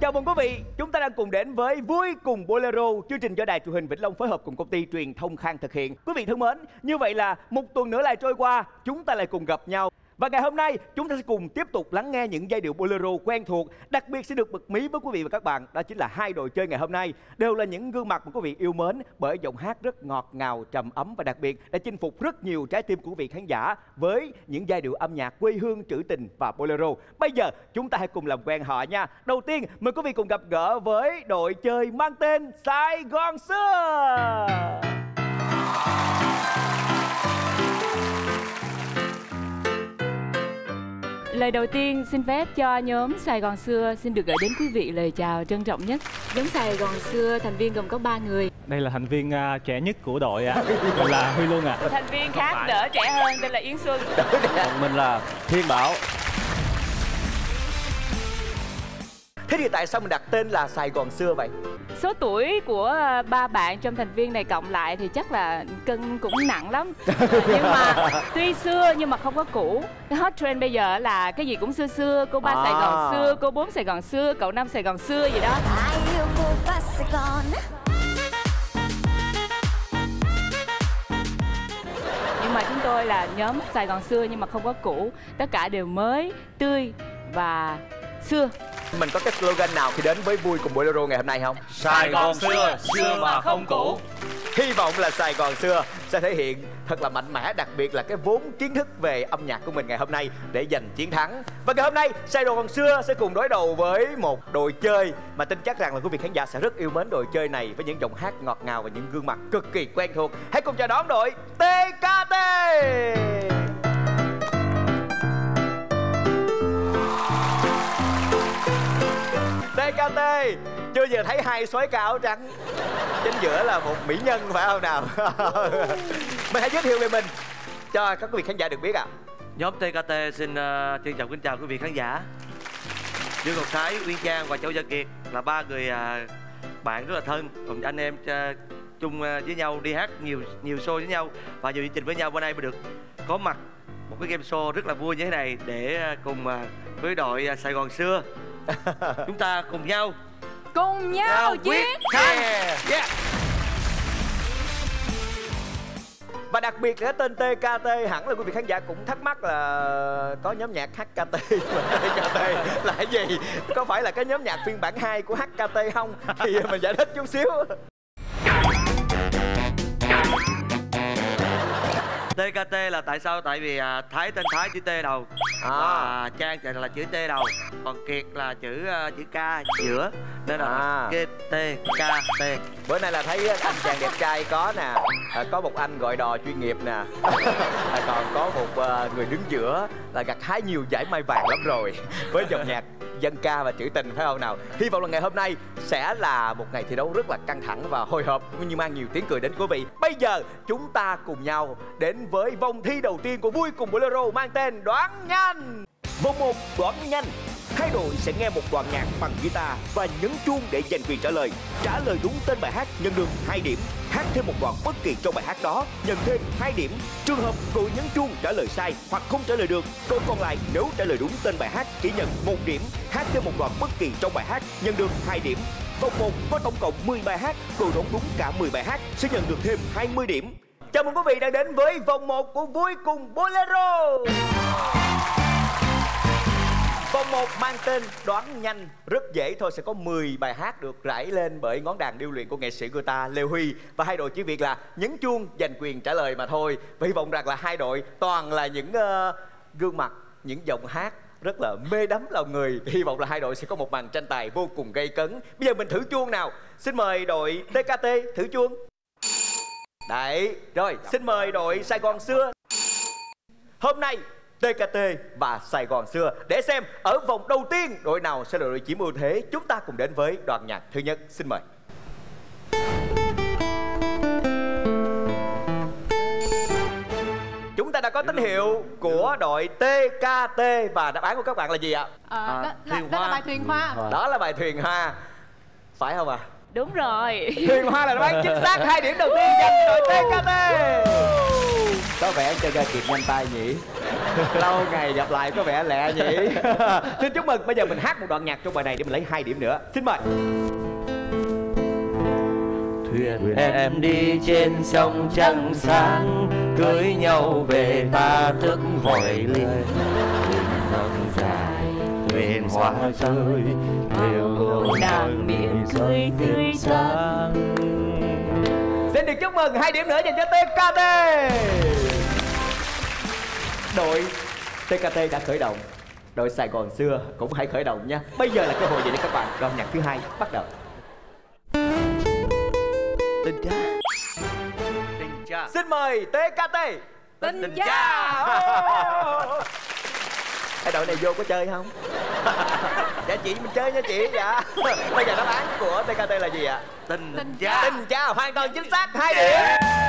Chào mừng quý vị, chúng ta đang cùng đến với Vui Cùng Bolero, chương trình do Đài Truyền hình Vĩnh Long phối hợp cùng công ty truyền thông Khang thực hiện. Quý vị thân mến, như vậy là một tuần nữa lại trôi qua, chúng ta lại cùng gặp nhau. Và ngày hôm nay chúng ta sẽ cùng tiếp tục lắng nghe những giai điệu bolero quen thuộc. Đặc biệt sẽ được bật mí với quý vị và các bạn, đó chính là hai đội chơi ngày hôm nay đều là những gương mặt mà quý vị yêu mến bởi giọng hát rất ngọt ngào, trầm ấm và đặc biệt đã chinh phục rất nhiều trái tim của quý vị khán giả với những giai điệu âm nhạc quê hương, trữ tình và bolero. Bây giờ chúng ta hãy cùng làm quen họ nha. Đầu tiên mời quý vị cùng gặp gỡ với đội chơi mang tên Sài Gòn Xưa. Lời đầu tiên xin phép cho nhóm Sài Gòn Xưa xin được gửi đến quý vị lời chào trân trọng nhất. Nhóm Sài Gòn Xưa thành viên gồm có 3 người. Đây là thành viên trẻ nhất của đội mình là Huy Luân ạ. Thành viên khác đỡ trẻ hơn tên là Yến Xuân. Mình là Thiên Bảo. Thế thì tại sao mình đặt tên là Sài Gòn Xưa vậy? Số tuổi của 3 bạn trong thành viên này cộng lại thì chắc là cân cũng nặng lắm. Nhưng mà tuy xưa nhưng mà không có cũ. Cái hot trend bây giờ là cái gì cũng xưa xưa. Cô 3 Sài Gòn xưa, cô 4 Sài Gòn xưa, cậu 5 Sài Gòn xưa gì đó. Nhưng mà chúng tôi là nhóm Sài Gòn Xưa nhưng mà không có cũ. Tất cả đều mới, tươi và xưa. Mình có cái slogan nào khi đến với Vui Cùng Bolero ngày hôm nay không? Sài Gòn xưa, xưa mà không cũ. Hy vọng là Sài Gòn Xưa sẽ thể hiện thật là mạnh mẽ, đặc biệt là cái vốn kiến thức về âm nhạc của mình ngày hôm nay để giành chiến thắng. Và ngày hôm nay Sài Gòn Xưa sẽ cùng đối đầu với một đội chơi mà tin chắc rằng là quý vị khán giả sẽ rất yêu mến đội chơi này với những giọng hát ngọt ngào và những gương mặt cực kỳ quen thuộc. Hãy cùng chào đón đội TKT. TKT, chưa giờ thấy hai soái ca áo trắng, chính giữa là một mỹ nhân phải không nào? Mình hãy giới thiệu về mình cho các quý vị khán giả được biết ạ. Nhóm TKT xin trân trọng kính chào quý vị khán giả. Dương Ngọc Thái, Uyên Trang và Châu Gia Kiệt là 3 người bạn rất là thân, cùng anh em chung với nhau đi hát nhiều show với nhau và nhiều chương trình với nhau. Bữa nay mới được có mặt một cái game show rất là vui như thế này để cùng với đội Sài Gòn Xưa chúng ta cùng nhau chiến thắng. Và đặc biệt là tên TKT hẳn là quý vị khán giả cũng thắc mắc là có nhóm nhạc HKT mà TKT là cái gì? Có phải là cái nhóm nhạc phiên bản 2 của HKT không? Thì mình giải thích chút xíu. TKT là tại sao? Tại vì Thái tên Thái chữ T đầu, Trang là chữ T đầu, còn Kiệt là chữ K giữa, nên là TKT. Bữa nay là thấy anh chàng đẹp trai có nè, có một anh gọi đò chuyên nghiệp nè, còn có một người đứng giữa là gặt hái nhiều giải mai vàng lắm rồi với dòng nhạc dân ca và trữ tình phải không nào? Hy vọng là ngày hôm nay sẽ là một ngày thi đấu rất là căng thẳng và hồi hộp cũng như mang nhiều tiếng cười đến quý vị. Bây giờ chúng ta cùng nhau đến với vòng thi đầu tiên của Vui Cùng Bolero mang tên Đoán Nhanh. Vòng 1 đoán nhanh. Hai đội sẽ nghe một đoạn nhạc bằng guitar và nhấn chuông để giành quyền trả lời. Trả lời đúng tên bài hát nhận được 2 điểm. Hát thêm một đoạn bất kỳ trong bài hát đó nhận thêm 2 điểm. Trường hợp đội nhấn chuông trả lời sai hoặc không trả lời được, đội còn lại nếu trả lời đúng tên bài hát chỉ nhận 1 điểm. Hát thêm một đoạn bất kỳ trong bài hát nhận được 2 điểm. Vòng 1 có tổng cộng 10 bài hát, đội đoán đúng cả 10 bài hát sẽ nhận được thêm 20 điểm. Chào mừng quý vị đang đến với vòng 1 của Vui Cùng Bolero. Vòng 1 mang tên Đoán Nhanh. Rất dễ thôi, sẽ có 10 bài hát được rải lên bởi ngón đàn điêu luyện của nghệ sĩ guitar Lê Huy. Và hai đội chỉ việc là nhấn chuông giành quyền trả lời mà thôi. Và hy vọng rằng là hai đội toàn là những gương mặt, những giọng hát rất là mê đắm lòng người. Hy vọng là hai đội sẽ có một màn tranh tài vô cùng gay cấn. Bây giờ mình thử chuông nào. Xin mời đội TKT thử chuông. Đấy, rồi xin mời đội Sài Gòn Xưa. Hôm nay TKT và Sài Gòn Xưa để xem ở vòng đầu tiên đội nào sẽ là đội chiếm ưu thế. Chúng ta cùng đến với đoạn nhạc thứ nhất. Xin mời. Chúng ta đã có tín hiệu của đội TKT và đáp án của các bạn là gì ạ? Đó là bài Thuyền Hoa. Đó là bài Thuyền Hoa. Phải không ạ? Đúng rồi. Thuyền Hoa là đáp án chính xác. 2 điểm đầu tiên dành cho đội TKT. Có vẻ cho Gia Kiệt nhanh tay nhỉ? Lâu ngày gặp lại có vẻ lẹ nhỉ. Xin chúc mừng. Bây giờ mình hát một đoạn nhạc trong bài này để mình lấy 2 điểm nữa. Xin mời. Thuyền em đi trên sông trăng sáng, cưới nhau về ta thức hỏi lên. Sông dài thuyền hoa rơi, đều nàng miệng cười tươi sáng. Xin được chúc mừng 2 điểm nữa dành cho TKT. Đội TKT đã khởi động, đội Sài Gòn xưa cũng hãy khởi động nha. Bây giờ là cơ hội để các bạn. Đoạn nhạc thứ 2 bắt đầu. Tình cha. Tình cha. Xin mời TKT. Tình cha. Cái đội này vô có chơi không? Dạ chị mình chơi nha chị. Dạ. Bây giờ đáp án của TKT là gì ạ? Tình cha. Tình cha hoàn toàn chính xác. 2 điểm.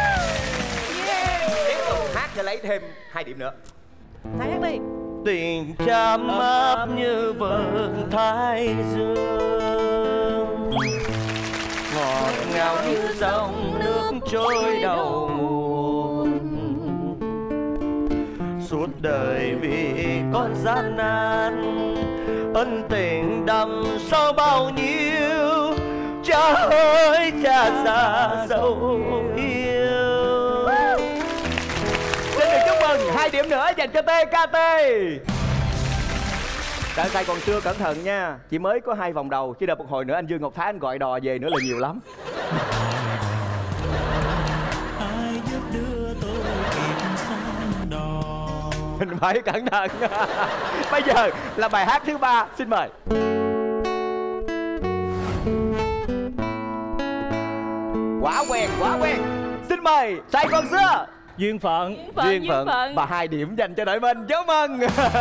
Tiếp tục hát để lấy thêm 2 điểm nữa. Hãy hát đi. Tình cha ấm như vầng thái dương, ngọt ngào như dòng nước trôi đầu nguồn. Suốt đời vì con gian nan, ân tình đậm sâu bao nhiêu. Cha ơi cha già dấu yêu. Xin được chúc mừng 2 điểm nữa dành cho TKT. Đợi Sài Gòn xưa cẩn thận nha. Chỉ mới có 2 vòng đầu, chứ đợi một hồi nữa anh Dương Ngọc Thái anh gọi đò về nữa là nhiều lắm. Ai giúp đưa tôi kịp sang đò. Mình phải cẩn thận. Bây giờ là bài hát thứ 3. Xin mời. Quá quen. Xin mời Sài Gòn xưa. Duyên phận. Duyên phận. Và 2 điểm dành cho đội mình. Chúc mừng.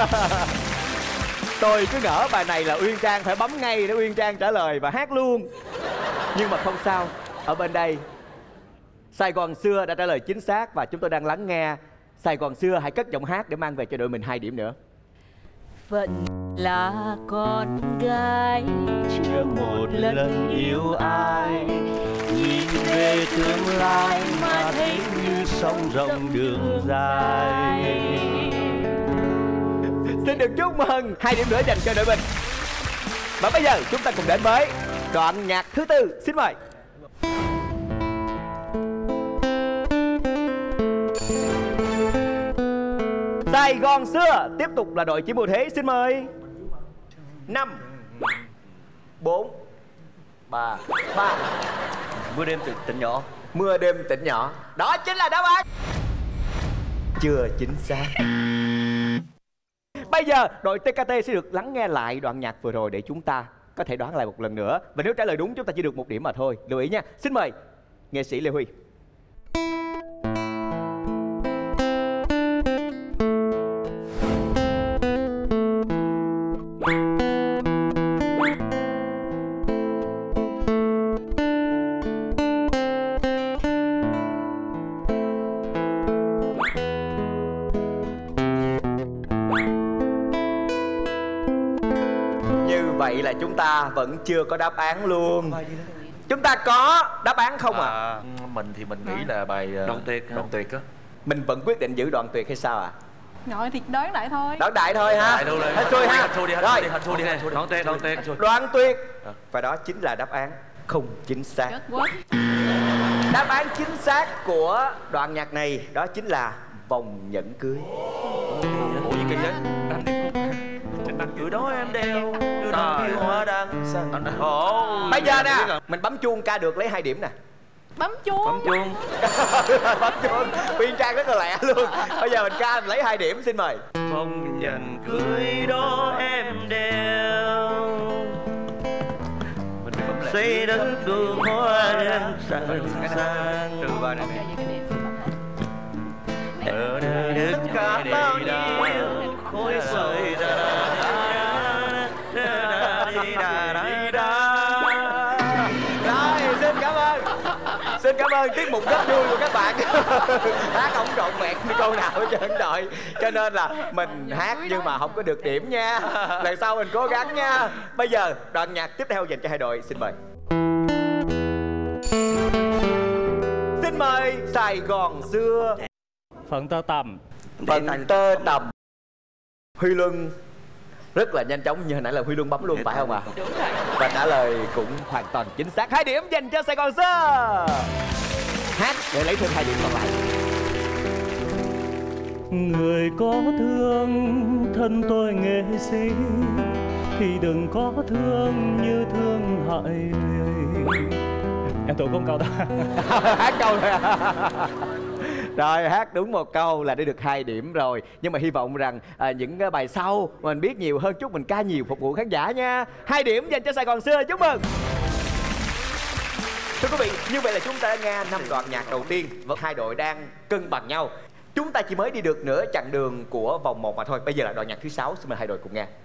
Tôi cứ ngỡ bài này là Uyên Trang phải bấm ngay để Uyên Trang trả lời và hát luôn. Nhưng mà không sao. Ở bên đây Sài Gòn xưa đã trả lời chính xác và chúng tôi đang lắng nghe. Sài Gòn xưa hãy cất giọng hát để mang về cho đội mình 2 điểm nữa. Phận là con gái chưa một lần yêu ai, nhìn về tương lai mà thấy như sông rộng đường dài. Xin được chúc mừng 2 điểm nữa dành cho đội mình. Và bây giờ chúng ta cùng đến với đoạn nhạc thứ 4. Xin mời. Sài Gòn xưa tiếp tục là đội chiếm ưu thế. Xin mời. 5 4 3 Mưa đêm tỉnh nhỏ. Mưa đêm tỉnh nhỏ. Đó chính là đáp án. Chưa chính xác. Bây giờ đội TKT sẽ được lắng nghe lại đoạn nhạc vừa rồi để chúng ta có thể đoán lại một lần nữa. Và nếu trả lời đúng chúng ta chỉ được 1 điểm mà thôi. Lưu ý nha. Xin mời nghệ sĩ Lê Huy. Vậy là chúng ta vẫn chưa có đáp án luôn. Chúng ta có đáp án không ạ? Mình thì mình nghĩ là bài Đoạn Tuyệt á. Mình vẫn quyết định giữ Đoạn Tuyệt hay sao ạ? Rồi thì đoán lại thôi. Đoán đại thôi ha. Hết xuôi ha. Rồi. Đoạn Tuyệt. Đoạn Tuyệt. Và đó chính là đáp án không chính xác. Đáp án chính xác của đoạn nhạc này đó chính là Vòng Nhẫn Cưới. Ủa gì kỳ vậy? Từ đó em đeo đưa đón yêu hoa đăng xanh. Bây giờ nè, mình bấm chuông ca được lấy 2 điểm nè. Bấm chuông. Bấm chuông. Uyên Trang rất là lẹ luôn. Bây giờ mình ca mình lấy 2 điểm. Xin mời. Vòng nhẫn cưới đó em đeo, xây đất đường hoa đăng sang. Từ ba này tất cả bao nhiêu khối sợi Rồi, xin cảm ơn tiết mục rất vui của các bạn. Hát không trọn vẹn câu nào hết trơn trời. Cho nên là mình hát nhưng mà không có được điểm nha. Lần sau mình cố gắng nha. Bây giờ đoạn nhạc tiếp theo dành cho hai đội. Xin mời. Xin mời Sài Gòn xưa. Phận tơ tằm. Phần tơ tằm. Huy Luân rất là nhanh chóng, như hồi nãy là Huy Luân bấm luôn, phải không ạ? Đúng rồi. Và trả lời cũng hoàn toàn chính xác. 2 điểm dành cho Sài Gòn Xưa. Hát để lấy thêm 2 điểm còn lại. Người có thương thân tôi nghệ sĩ thì đừng có thương như thương hại người. Em tưởng không câu đó. Hát câu thôi. Rồi hát đúng một câu là để được 2 điểm rồi. Nhưng mà hy vọng rằng những bài sau mình biết nhiều hơn chút, mình ca nhiều phục vụ khán giả nha. 2 điểm dành cho Sài Gòn Xưa, chúc mừng. Thưa quý vị, như vậy là chúng ta đã nghe 5 đoạn nhạc đầu tiên và 2 đội đang cân bằng nhau. Chúng ta chỉ mới đi được nửa chặng đường của vòng 1 mà thôi. Bây giờ là đoạn nhạc thứ 6, xin mời 2 đội cùng nghe.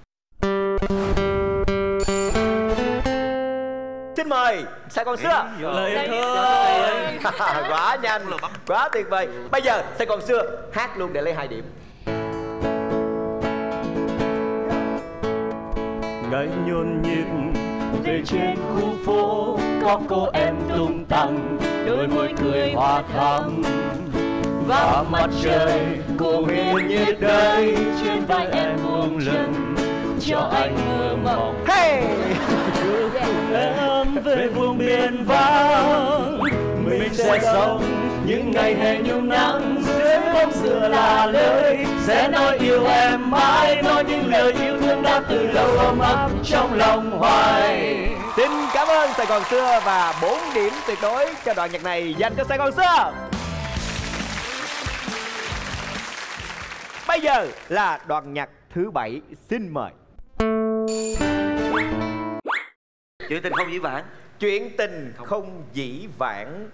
Xin mời Sài Gòn Xưa. Lời yêu thương. Quá nhanh, quá tuyệt vời. Bây giờ Sài Gòn Xưa hát luôn để lấy 2 điểm. Ngày nhộn nhịp về trên khu phố, có cô em tung tăng, đôi môi cười hoa thắm. Và mặt trời cô hiền nhiệt đây, trên vai em buông lưng cho anh mơ mộng. Hey! Đưa cùng em về vùng biển vắng, mình sẽ sống những ngày hè nhung nắng. Dưới bóng dừa là lời sẽ nói yêu em mãi, nói những lời yêu thương đã từ lâu ấm áp trong lòng hoài. Xin cảm ơn Sài Gòn Xưa và 4 điểm tuyệt đối cho đoạn nhạc này dành cho Sài Gòn Xưa. Bây giờ là đoạn nhạc thứ 7, xin mời. Chuyện tình không dĩ vãng. Chuyện tình không dĩ vãng.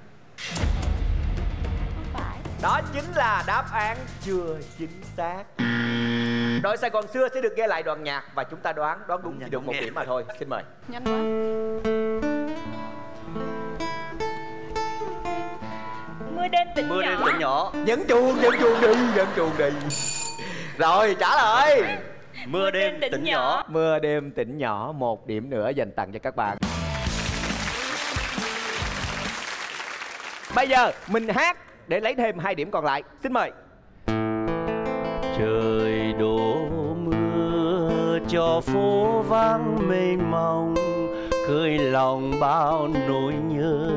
Đó chính là đáp án chưa chính xác. Đội Sài Gòn Xưa sẽ được nghe lại đoạn nhạc và chúng ta đoán đúng chỉ được 1 điểm mà thôi. Xin mời. Nhanh quá. Mưa đêm tỉnh Mưa đêm nhỏ. tỉnh nhỏ. Nhấn chuông đi. Rồi trả lời. Mưa đêm tỉnh nhỏ. Mưa đêm tỉnh nhỏ, 1 điểm nữa dành tặng cho các bạn. Bây giờ mình hát để lấy thêm 2 điểm còn lại. Xin mời. Trời đổ mưa cho phố vắng mênh mông, khơi lòng bao nỗi nhớ.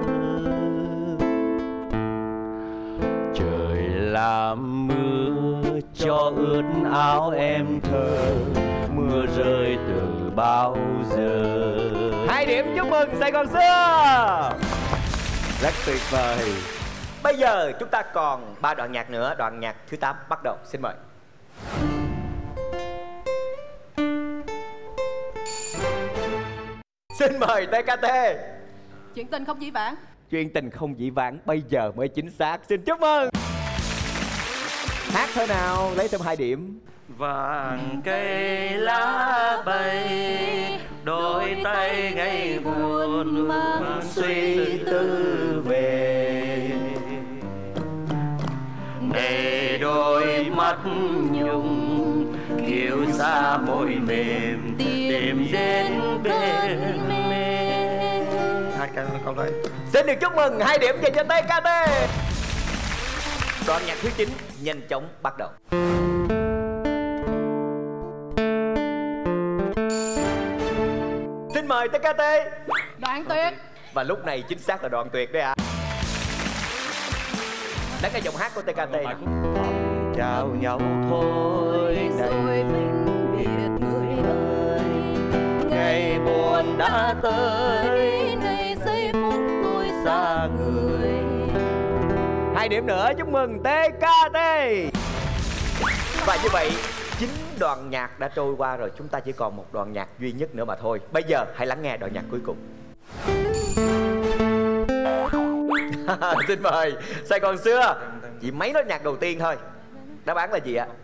Trời làm mưa cho ướt áo em thơ, mưa rơi từ bao giờ. 2 điểm, chúc mừng Sài Gòn Xưa. Rất tuyệt vời. Bây giờ chúng ta còn 3 đoạn nhạc nữa. Đoạn nhạc thứ 8 bắt đầu. Xin mời. Xin mời TKT. Chuyện tình không dĩ vãng. Chuyện tình không dĩ vãng bây giờ mới chính xác. Xin chúc mừng. Hát thế nào lấy thêm 2 điểm. Vàng cây lá bay, đôi tay ngày buồn mang suy tư về. Để đôi mắt nhung kiêu xa môi mềm tìm đến bên mê. Hai câu đấy. Xin được chúc mừng 2 điểm dành cho TKT. Đoạn nhạc thứ 9 nhanh chóng bắt đầu. Xin mời TKT. Đoạn tuyệt. Và lúc này chính xác là đoạn tuyệt đấy ạ. Đã nghe giọng hát của TKT nào. Chào nhau thôi này, Rồi vĩnh biệt người ơi, ngày buồn đã tới, ngày giây phút tôi xa người. 2 điểm nữa, chúc mừng TKT. Và như vậy 9 đoạn nhạc đã trôi qua rồi. Chúng ta chỉ còn một đoạn nhạc duy nhất nữa mà thôi. Bây giờ hãy lắng nghe đoạn nhạc cuối cùng. Xin mời Sài Gòn Xưa. Chỉ mấy nốt nhạc đầu tiên thôi. Đáp án là gì ạ?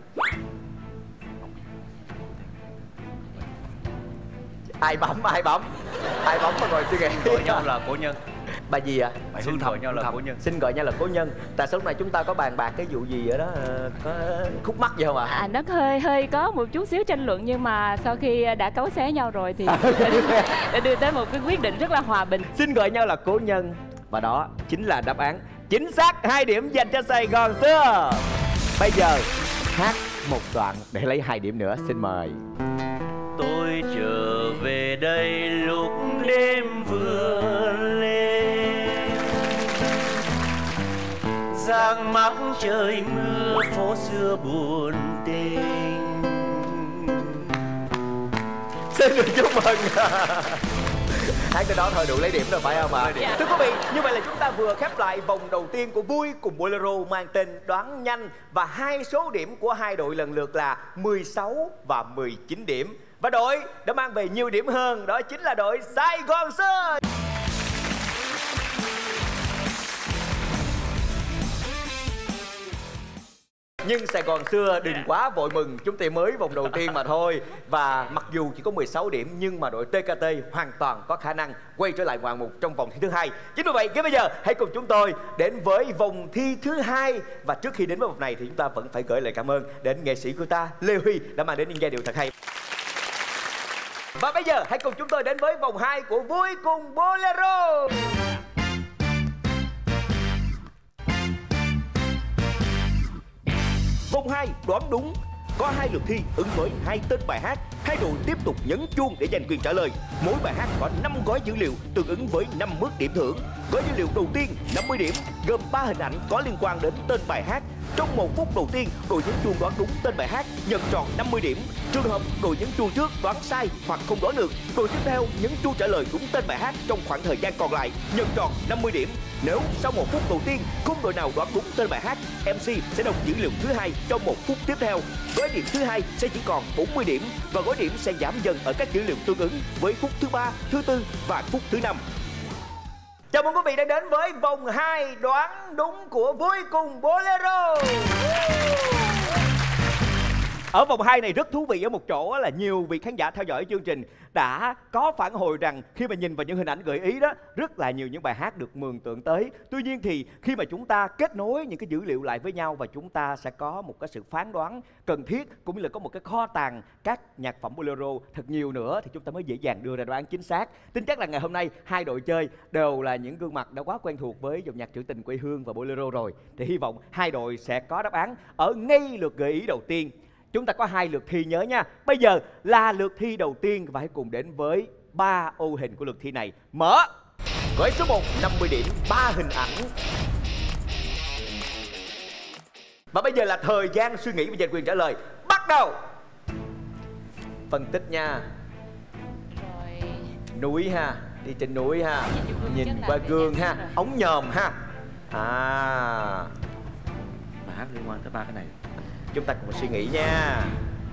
Ai bấm mà ngồi suy nghĩ. Gọi nhau là cổ nhân. Bài gì ạ? Bài Hương Thầm nhau là cổ nhân. Xin gọi nhau là cố nhân. Tại sao lúc này chúng ta có bàn bạc cái vụ gì ở đó, có khúc mắc gì không ạ? Nó hơi có một chút xíu tranh luận, nhưng mà sau khi đã cấu xé nhau rồi thì đã đưa tới một cái quyết định rất là hòa bình. Xin gọi nhau là cố nhân. Và đó chính là đáp án chính xác. 2 điểm dành cho Sài Gòn Xưa. Bây giờ hát một đoạn để lấy 2 điểm nữa, xin mời. Tôi trở về đây lúc đêm vừa lên, giăng mắt trời mưa phố xưa buồn tình. Xin được chúc mừng. Hát tới đó thôi đủ lấy điểm rồi phải không ạ? Thưa quý vị, như vậy là chúng ta vừa khép lại vòng đầu tiên của Vui cùng Bolero mang tên Đoán Nhanh. Và 2 số điểm của 2 đội lần lượt là 16 và 19 điểm. Và đội đã mang về nhiều điểm hơn, đó chính là đội Sài Gòn Xưa. Nhưng Sài Gòn Xưa đừng quá vội mừng, chúng ta mới vòng đầu tiên mà thôi. Và mặc dù chỉ có 16 điểm nhưng mà đội TKT hoàn toàn có khả năng quay trở lại ngoạn mục trong vòng thi thứ 2. Chính vì vậy, ngay bây giờ hãy cùng chúng tôi đến với vòng thi thứ 2. Và trước khi đến với vòng này thì chúng ta vẫn phải gửi lời cảm ơn đến nghệ sĩ của ta Lê Huy đã mang đến những giai điệu thật hay. Và bây giờ hãy cùng chúng tôi đến với vòng 2 của Vui cùng Bolero. Vòng 2 đoán đúng. Có 2 lượt thi ứng với 2 tên bài hát. 2 đội tiếp tục nhấn chuông để giành quyền trả lời. Mỗi bài hát có 5 gói dữ liệu tương ứng với 5 mức điểm thưởng. Gói dữ liệu đầu tiên 50 điểm, gồm 3 hình ảnh có liên quan đến tên bài hát. Trong 1 phút đầu tiên, đội nhấn chuông đoán đúng tên bài hát nhận tròn 50 điểm. Trường hợp đội nhấn chuông trước đoán sai hoặc không đoán được, đội tiếp theo nhấn chuông trả lời đúng tên bài hát trong khoảng thời gian còn lại nhận tròn 50 điểm. Nếu sau 1 phút đầu tiên không đội nào đoán đúng tên bài hát, MC sẽ đọc dữ liệu thứ 2 trong 1 phút tiếp theo. Gói điểm thứ 2 sẽ chỉ còn 40 điểm và gói điểm sẽ giảm dần ở các dữ liệu tương ứng với phút thứ 3, thứ 4 và phút thứ 5. Chào mừng quý vị đã đến với vòng 2 đoán đúng của Vui cùng Bolero. Ở vòng 2 này rất thú vị ở một chỗ là nhiều vị khán giả theo dõi chương trình đã có phản hồi rằng khi mà nhìn vào những hình ảnh gợi ý đó, rất là nhiều những bài hát được mường tượng tới. Tuy nhiên thì khi mà chúng ta kết nối những cái dữ liệu lại với nhau và chúng ta sẽ có một cái sự phán đoán cần thiết, cũng như là có một cái kho tàng các nhạc phẩm Bolero thật nhiều nữa, thì chúng ta mới dễ dàng đưa ra đoán chính xác. Tin chắc là ngày hôm nay 2 đội chơi đều là những gương mặt đã quá quen thuộc với dòng nhạc trữ tình quê hương và Bolero rồi. Thì hy vọng 2 đội sẽ có đáp án ở ngay lượt gợi ý đầu tiên. Chúng ta có 2 lượt thi nhớ nha. Bây giờ là lượt thi đầu tiên và hãy cùng đến với 3 ô hình của lượt thi này. Mở. Gói số 1 50 điểm, 3 hình ảnh. Và bây giờ là thời gian suy nghĩ và giành quyền trả lời. Bắt đầu. Phân tích nha. Rồi. Núi ha, đi trên núi ha. Nhìn qua gương ha, ống nhòm ha. Bài hát liên quan tới 3 cái này. Chúng ta cùng suy nghĩ nha.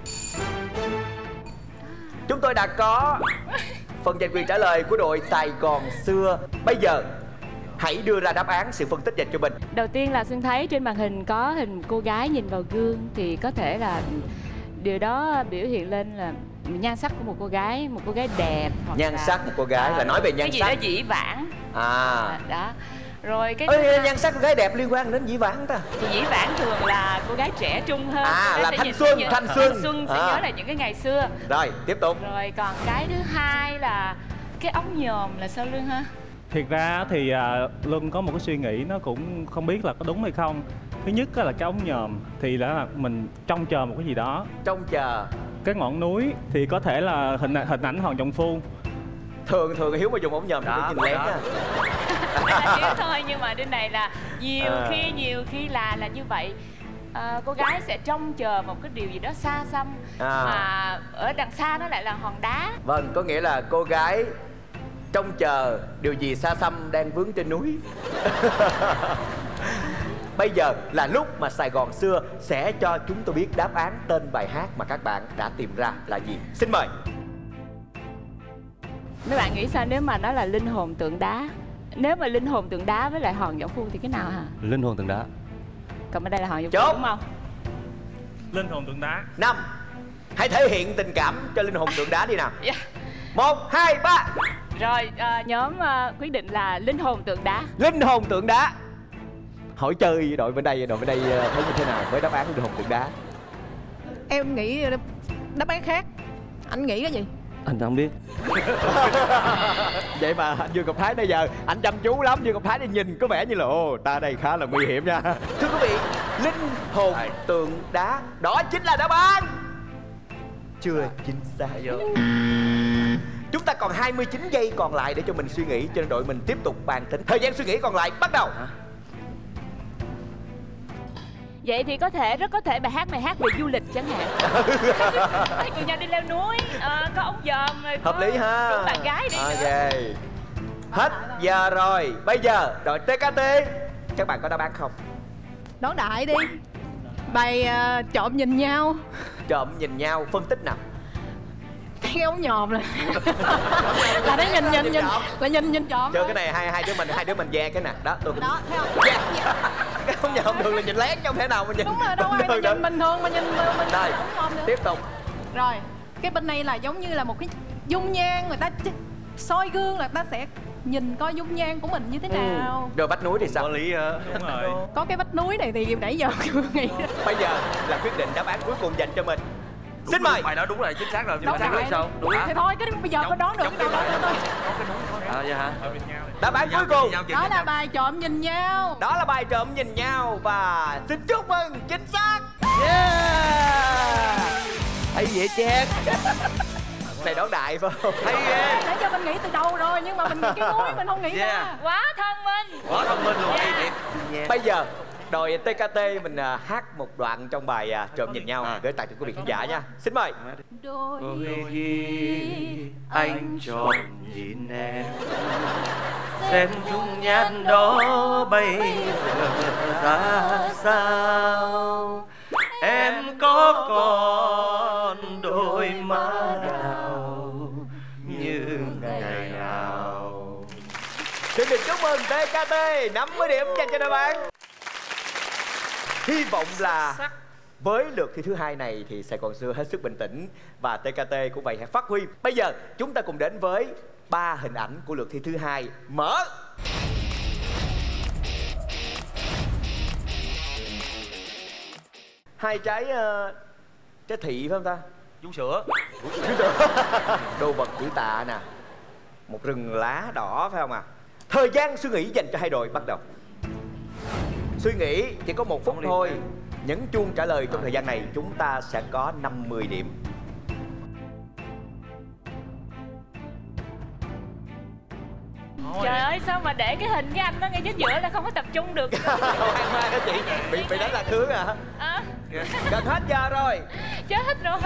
Chúng tôi đã có phần giành quyền trả lời của đội Sài Gòn Xưa. Bây giờ hãy đưa ra đáp án, sự phân tích dành cho mình. Đầu tiên là Xuân thấy trên màn hình có hình cô gái nhìn vào gương thì có thể là điều đó biểu hiện lên là nhan sắc của một cô gái đẹp, hoặc nhan là, sắc một cô gái là nói về nhan sắc. cái gì đó dĩ vãng. Đó. Rồi cái nhan sắc cô gái đẹp liên quan đến dĩ vãng ta. thì dĩ vãng thường là cô gái trẻ trung hơn. Là thanh xuân, thanh xuân sẽ nhớ lại những cái ngày xưa. Rồi, tiếp tục. Rồi còn cái thứ hai là cái ống nhòm là sau lưng ha. Thiệt ra thì Luân có một cái suy nghĩ nó cũng không biết là có đúng hay không. Thứ nhất là cái ống nhòm thì là mình trông chờ một cái gì đó. Trông chờ. Cái ngọn núi thì có thể là hình ảnh Hoàng Trọng Phu. Thường Hiếu mà dùng ống nhòm thì nhìn lén nha. Là thôi, nhưng mà trên này là nhiều khi là như vậy. Cô gái sẽ trông chờ một cái điều gì đó xa xăm mà ở đằng xa nó lại là hòn đá. Vâng, có nghĩa là cô gái trông chờ điều gì xa xăm đang vướng trên núi. Bây giờ là lúc mà Sài Gòn Xưa sẽ cho chúng tôi biết đáp án tên bài hát mà các bạn đã tìm ra là gì. Xin mời. Mấy bạn nghĩ sao nếu mà nó là linh hồn tượng đá? Nếu mà linh hồn tượng đá với lại Hoàng Trọng Phu thì cái nào hả? Linh hồn tượng đá. Còn bên đây là Hoàng Trọng Phu đúng không? Linh hồn tượng đá. 5. Hãy thể hiện tình cảm cho linh hồn tượng đá đi nào. 1, 2, 3. Rồi nhóm quyết định là linh hồn tượng đá. Linh hồn tượng đá. Hỏi chơi đội bên đây thấy như thế nào với đáp án linh hồn tượng đá? Em nghĩ đáp án khác. Anh nghĩ cái gì? Anh không biết. Vậy mà anh Dương Ngọc Thái bây giờ anh chăm chú lắm. Dương Ngọc Thái đi nhìn có vẻ như là ta đây khá là nguy hiểm nha. Thưa quý vị, Linh hồn tượng đá. Đó chính là đáp án chưa chính xác. Chúng ta còn 29 giây còn lại để cho mình suy nghĩ, cho nên đội mình tiếp tục bàn tính. Thời gian suy nghĩ còn lại bắt đầu. Vậy thì rất có thể bài hát này hát về du lịch chẳng hạn. Cùng nhau đi leo núi, có ống dòm rồi. Hợp lý ha. Có bạn gái đi nữa. Hết giờ rồi. Bây giờ đội TKT, các bạn có đáp án không? Đón đại đi. Bài trộm nhìn nhau. Trộm nhìn nhau, phân tích nào. Cái ống nhòm là là nó nhìn trộm. Chơi cái này hai đứa mình ve cái nè. Đó tôi đó thấy không? Cái ống nhòm thường là nhìn lén, không thể nào mà nhìn. Đúng rồi, đâu ai mà nhìn bình thường mà nhìn mình. Đây, tiếp tục. Rồi, cái bên này là giống như là một cái dung nhan, người ta soi gương là ta sẽ nhìn coi dung nhan của mình như thế nào. Rồi vách núi thì sao? Có lý Đúng rồi. Có cái vách núi này thì nãy giờ nghĩ. Bây giờ là quyết định đáp án cuối cùng dành cho mình. Xin mời. Bài đó đúng là chính xác rồi. Đúng Chính xác rồi. rồi sao? Đúng Thì thôi, cái bây giờ có đoán được cái nào đó thôi. Vậy hả? Đáp án cuối cùng Đó là bài trộm nhìn nhau. đó là bài trộm nhìn nhau. Và xin chúc mừng chính xác. Yeah. Hay vậy Trang. Này đón đại phải không? Hay ghê. Để cho mình nghĩ từ đầu rồi, nhưng mà mình nghĩ cái núi mình không nghĩ ra. Quá thông minh. Quá thông minh luôn. Hay thiệt. Bây giờ đội TKT mình hát một đoạn trong bài trộm nhìn nhau gửi tặng cho quý vị khán giả nha. Xin mời. Đôi Khi anh trộm nhìn em, xem dung nhan đó bây giờ ra sao. Em có còn đôi má đào như ngày nào. Xin được chúc mừng TKT 50 điểm dành cho đáp án. Hy vọng là với lượt thi thứ hai này thì Sài Gòn Xưa hết sức bình tĩnh và TKT cũng vậy hãy phát huy. Bây giờ chúng ta cùng đến với 3 hình ảnh của lượt thi thứ hai. Mở. Hai trái thị phải không ta? Vú sữa. Đồ vật chữ tạ nè, một rừng lá đỏ phải không à? Thời gian suy nghĩ dành cho hai đội bắt đầu. Suy nghĩ chỉ có 1 phút thôi. Nhấn chuông trả lời trong thời gian này chúng ta sẽ có 50 điểm. Trời ơi, sao mà để cái hình cái anh đó ngay chính giữa là không có tập trung được. Hoang mang hả chị? Bị đánh lạc hướng à? Gần hết giờ rồi. Chết rồi.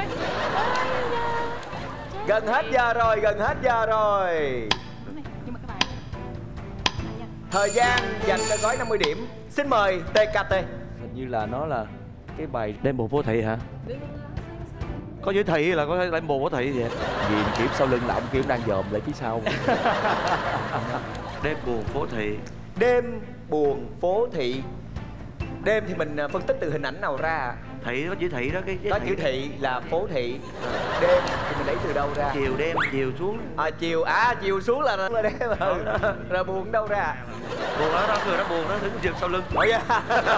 Gần hết giờ rồi, gần hết giờ rồi. Nhưng mà các bạn Thời gian dành cho gói 50 điểm. Xin mời TKT. Hình như là nó là cái bài đêm buồn phố thị hả? Có chữ thị là có đêm buồn phố thị vậy. Vì Kiểm sau lưng là ông Kiểm đang dòm lại phía sau. Đêm buồn phố thị. Đêm buồn phố thị. Đêm thì mình phân tích từ hình ảnh nào ra? Thị có chữ thị đó, cái Có chữ thị là phố thị. Đêm thì mình lấy từ đâu ra? Chiều đêm, chiều xuống. Chiều xuống là đêm. Rồi buồn đâu ra? Buồn đó, người đó buồn đó, đứng giật sau lưng. Ủa dạ.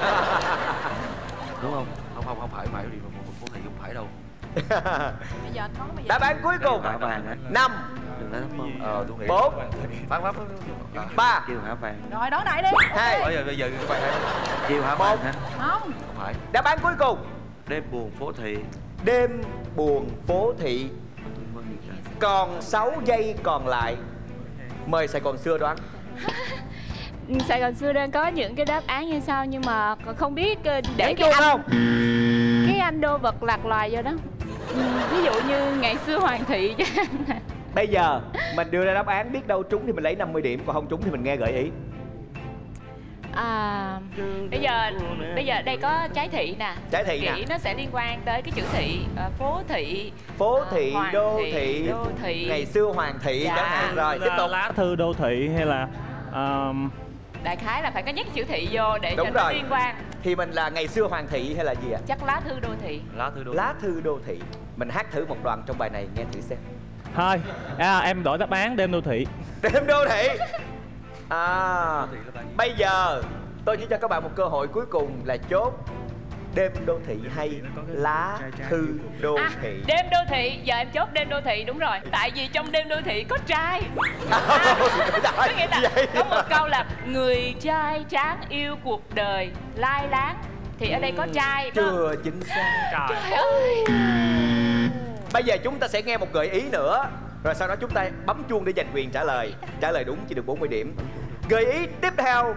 Đúng không? Không phải bài gì mà phố thị không phải đâu. bây giờ anh nói bây giờ. Đáp án cuối cùng. Hạ vàng hả? 5 tôi nghĩ 4 3 Chiều hạ vàng. Rồi đón đại đi. 2 Bây giờ các bạn hãy Chiều hạ vàng hả? Không. không phải. Đáp án cuối cùng. Đêm buồn phố thị. Đêm buồn phố thị. Còn 6 giây còn lại. Mời Sài Gòn Xưa đoán. Sài Gòn Xưa đang có những cái đáp án như sau, nhưng mà không biết để cái anh đô vật lạc loài vô đó. Ví dụ như ngày xưa Hoàng thị chứ. Bây giờ mình đưa ra đáp án, biết đâu trúng thì mình lấy 50 điểm, còn không trúng thì mình nghe gợi ý. Bây giờ đây có trái thị nè. Trái thị nè. Nghĩ nó sẽ liên quan tới cái chữ thị, phố thị, đô Hoàng thị, ngày xưa Hoàng thị Dạ. chẳng hạn. Rồi tiếp tục. Lá thư đô thị hay là đại khái là phải có nhắc chữ thị vô để Đúng cho nó rồi. liên quan. Thì mình là ngày xưa Hoàng thị hay là gì ạ? Chắc lá thư đô thị. Lá thư đô thị. Mình hát thử một đoạn trong bài này nghe thử xem. thôi em đổi đáp án đêm đô thị. Đêm đô thị. Bây giờ tôi chỉ cho các bạn một cơ hội cuối cùng là chốt đêm đô thị hay lá thư đô thị. Đêm đô thị, giờ em chốt đêm đô thị đúng rồi. Tại vì trong đêm đô thị có trai. Có nghĩa là có một câu là người trai tráng yêu cuộc đời lai láng, thì ở đây có trai. Chưa chính xác. Trời ơi. Bây giờ chúng ta sẽ nghe một gợi ý nữa, rồi sau đó chúng ta bấm chuông để giành quyền trả lời. Trả lời đúng chỉ được 40 điểm. Gợi ý tiếp theo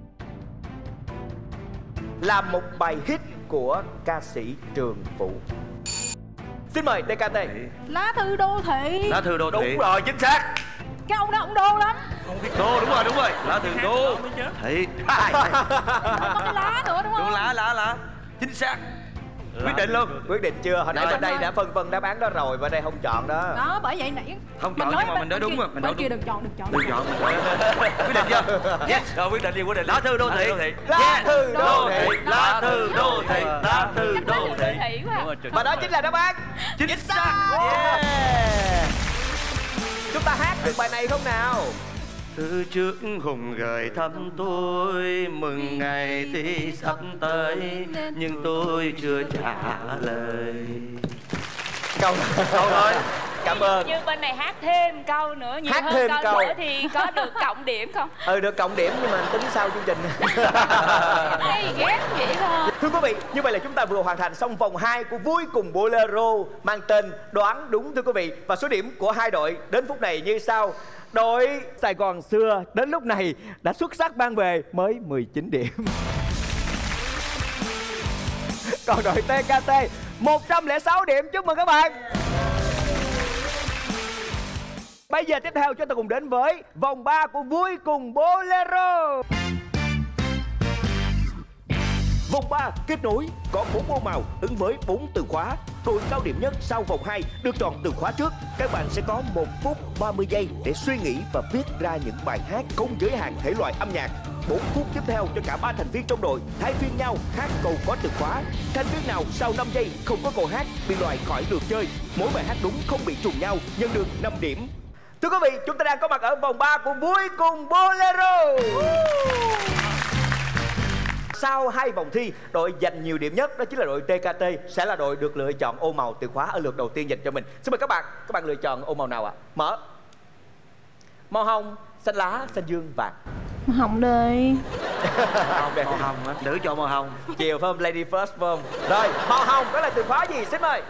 là một bài hit của ca sĩ Trường Vũ. Xin mời DKT. Lá thư đô thị. Lá thư đô thị. Đúng rồi, chính xác. Cái ông đó ông đô lắm. Không biết đô, đúng rồi. Lá thư đô thị. Không có cái lá nữa đúng không? Đúng, lá. Chính xác. Quyết định luôn. Quyết định chưa? Hồi nãy bên đây đã phân vân đáp án đó rồi, bên đây không chọn đó. Đó, bởi vậy nãy Không chọn nhưng mà mình nói đúng rồi. Bên kia đừng chọn. Đừng chọn. Quyết định chưa? Yes. Rồi quyết định đi. Lá thư đô thị. Lá thư đô thị. Lá thư đô thị. Lá thư đô thị. Và đó chính là đáp án Chính xác. Yeah. Chúng ta hát được bài này không nào? Thư trước hùng gửi thăm tôi, mừng ngày thi sắp tới, nhưng tôi chưa trả lời. Câu thôi. Cảm ơn. Như bên này hát thêm câu nữa, nhiều Hát hơn thêm câu câu. nữa thì có được cộng điểm không? Được cộng điểm nhưng mà tính sau chương trình. Hay ghét vậy thôi. Thưa quý vị, như vậy là chúng ta vừa hoàn thành xong vòng 2 của Vui Cùng Bolero mang tên Đoán Đúng thưa quý vị. Và số điểm của hai đội đến phút này như sau. Đội Sài Gòn xưa đến lúc này đã xuất sắc mang về mới 19 điểm. Còn đội TKT 106 điểm. Chúc mừng các bạn. Bây giờ tiếp theo chúng ta cùng đến với vòng 3 của Vui Cùng Bolero. Vòng 3 kết nối có 4 ô màu ứng với 4 từ khóa. Đội cao điểm nhất sau vòng 2 được chọn từ khóa trước. Các bạn sẽ có 1 phút 30 giây để suy nghĩ và viết ra những bài hát không giới hạn thể loại âm nhạc. 4 phút tiếp theo cho cả 3 thành viên trong đội thay phiên nhau hát câu có từ khóa. Thành viên nào sau 5 giây không có câu hát bị loại khỏi lượt chơi. Mỗi bài hát đúng không bị trùng nhau nhận được 5 điểm. Thưa quý vị, chúng ta đang có mặt ở vòng 3 của Vui Cùng Bolero. Sau 2 vòng thi, đội giành nhiều điểm nhất đó chính là đội TKT sẽ là đội được lựa chọn ô màu từ khóa ở lượt đầu tiên dành cho mình. Xin mời các bạn lựa chọn ô màu nào ạ? Mở. Màu hồng, xanh lá, xanh dương, vàng. Màu hồng đi. Màu hồng hả? Nữ chọn màu hồng. Chiều phải không? Lady first phải không? Rồi, màu hồng đó là từ khóa gì? Xin mời.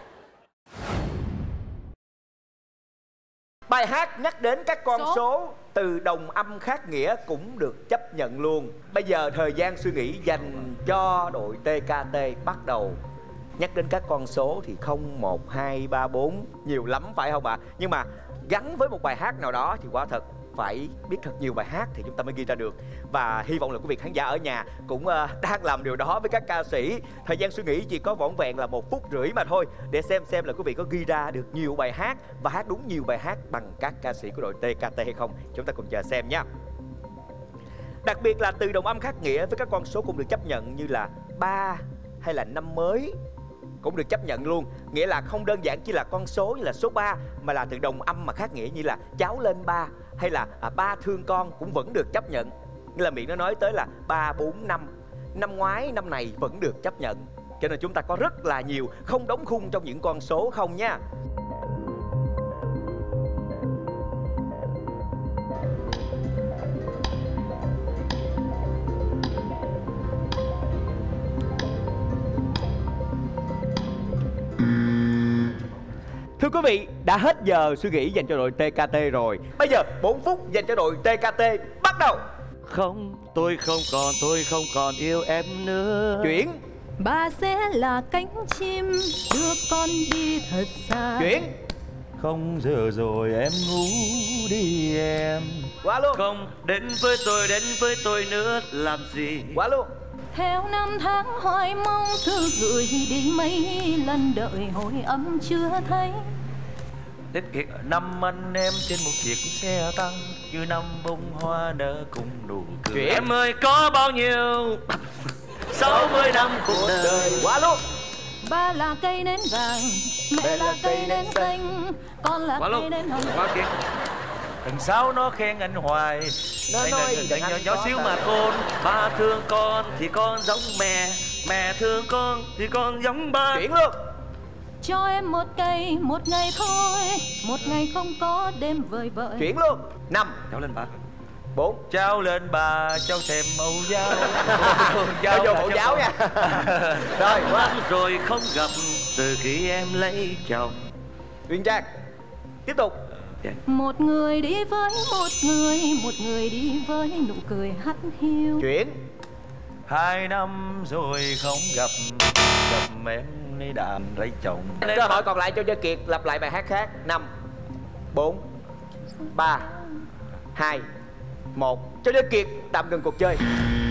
Bài hát nhắc đến các con số từ đồng âm khác nghĩa cũng được chấp nhận luôn. Bây giờ thời gian suy nghĩ dành cho đội TKT bắt đầu. Nhắc đến các con số thì 0, 1, 2, 3, 4 nhiều lắm phải không ạ? Nhưng mà gắn với một bài hát nào đó thì quả thật phải biết thật nhiều bài hát thì chúng ta mới ghi ra được. Và hy vọng là quý vị khán giả ở nhà cũng đang làm điều đó với các ca sĩ. Thời gian suy nghĩ chỉ có vỏn vẹn là 1 phút rưỡi mà thôi, để xem là quý vị có ghi ra được nhiều bài hát và hát đúng nhiều bài hát bằng các ca sĩ của đội TKT hay không. Chúng ta cùng chờ xem nha. Đặc biệt là từ đồng âm khác nghĩa với các con số cũng được chấp nhận, như là 3 hay là năm mới cũng được chấp nhận luôn. Nghĩa là không đơn giản chỉ là con số như là số 3, mà là từ đồng âm mà khác nghĩa như là cháu lên 3 hay là ba thương con cũng vẫn được chấp nhận. Nghĩa là miệng nó nói tới là 3, 4, 5. Năm ngoái, năm này vẫn được chấp nhận. Cho nên chúng ta có rất là nhiều không đóng khung trong những con số không nha. Thưa quý vị, đã hết giờ suy nghĩ dành cho đội TKT rồi. Bây giờ 4 phút dành cho đội TKT bắt đầu. Không, tôi không còn yêu em nữa. Chuyển. Bà sẽ là cánh chim đưa con đi thật xa. Chuyển. Không giờ rồi em ngủ đi em. Quá luôn. Không, đến với tôi nữa làm gì. Quá luôn. Theo năm tháng hoài mong thư gửi đi mấy lần đợi hồi âm chưa thấy. Đến kiệt năm anh em trên một chiếc xe tăng, như năm bông hoa nở cùng nụ cười. Chuyển. Em ơi có bao nhiêu 60 năm cuộc đời. Quá luôn. Ba là cây nến vàng, mẹ là cây nến xanh, con là Quá cây luôn. nến hồng. Quá kiệt. Đằng sau nó khen anh hoài, Nó nói Đừng nhỏ xíu mà con. Ba thương con thì con giống mẹ, mẹ thương con thì con giống ba. Chuyển luôn. Cho em một ngày thôi, một ngày không có đêm vời vợi. Chuyển luôn. 5. Cháu lên ba. 4. Trao lên bà cháu xem mẫu giáo. Cho vô mẫu giáo nha. Rồi quá. Năm rồi không gặp từ khi em lấy chồng. Uyên Trang tiếp tục. Một người đi với một người đi với nụ cười hắt hiu. Chuyển. 2 năm rồi không gặp em lấy đàn lấy chồng. Cơ hội còn lại cho Gia Kiệt lặp lại bài hát khác. 5 4 3 2 1. Cho Gia Kiệt tạm ngừng cuộc chơi.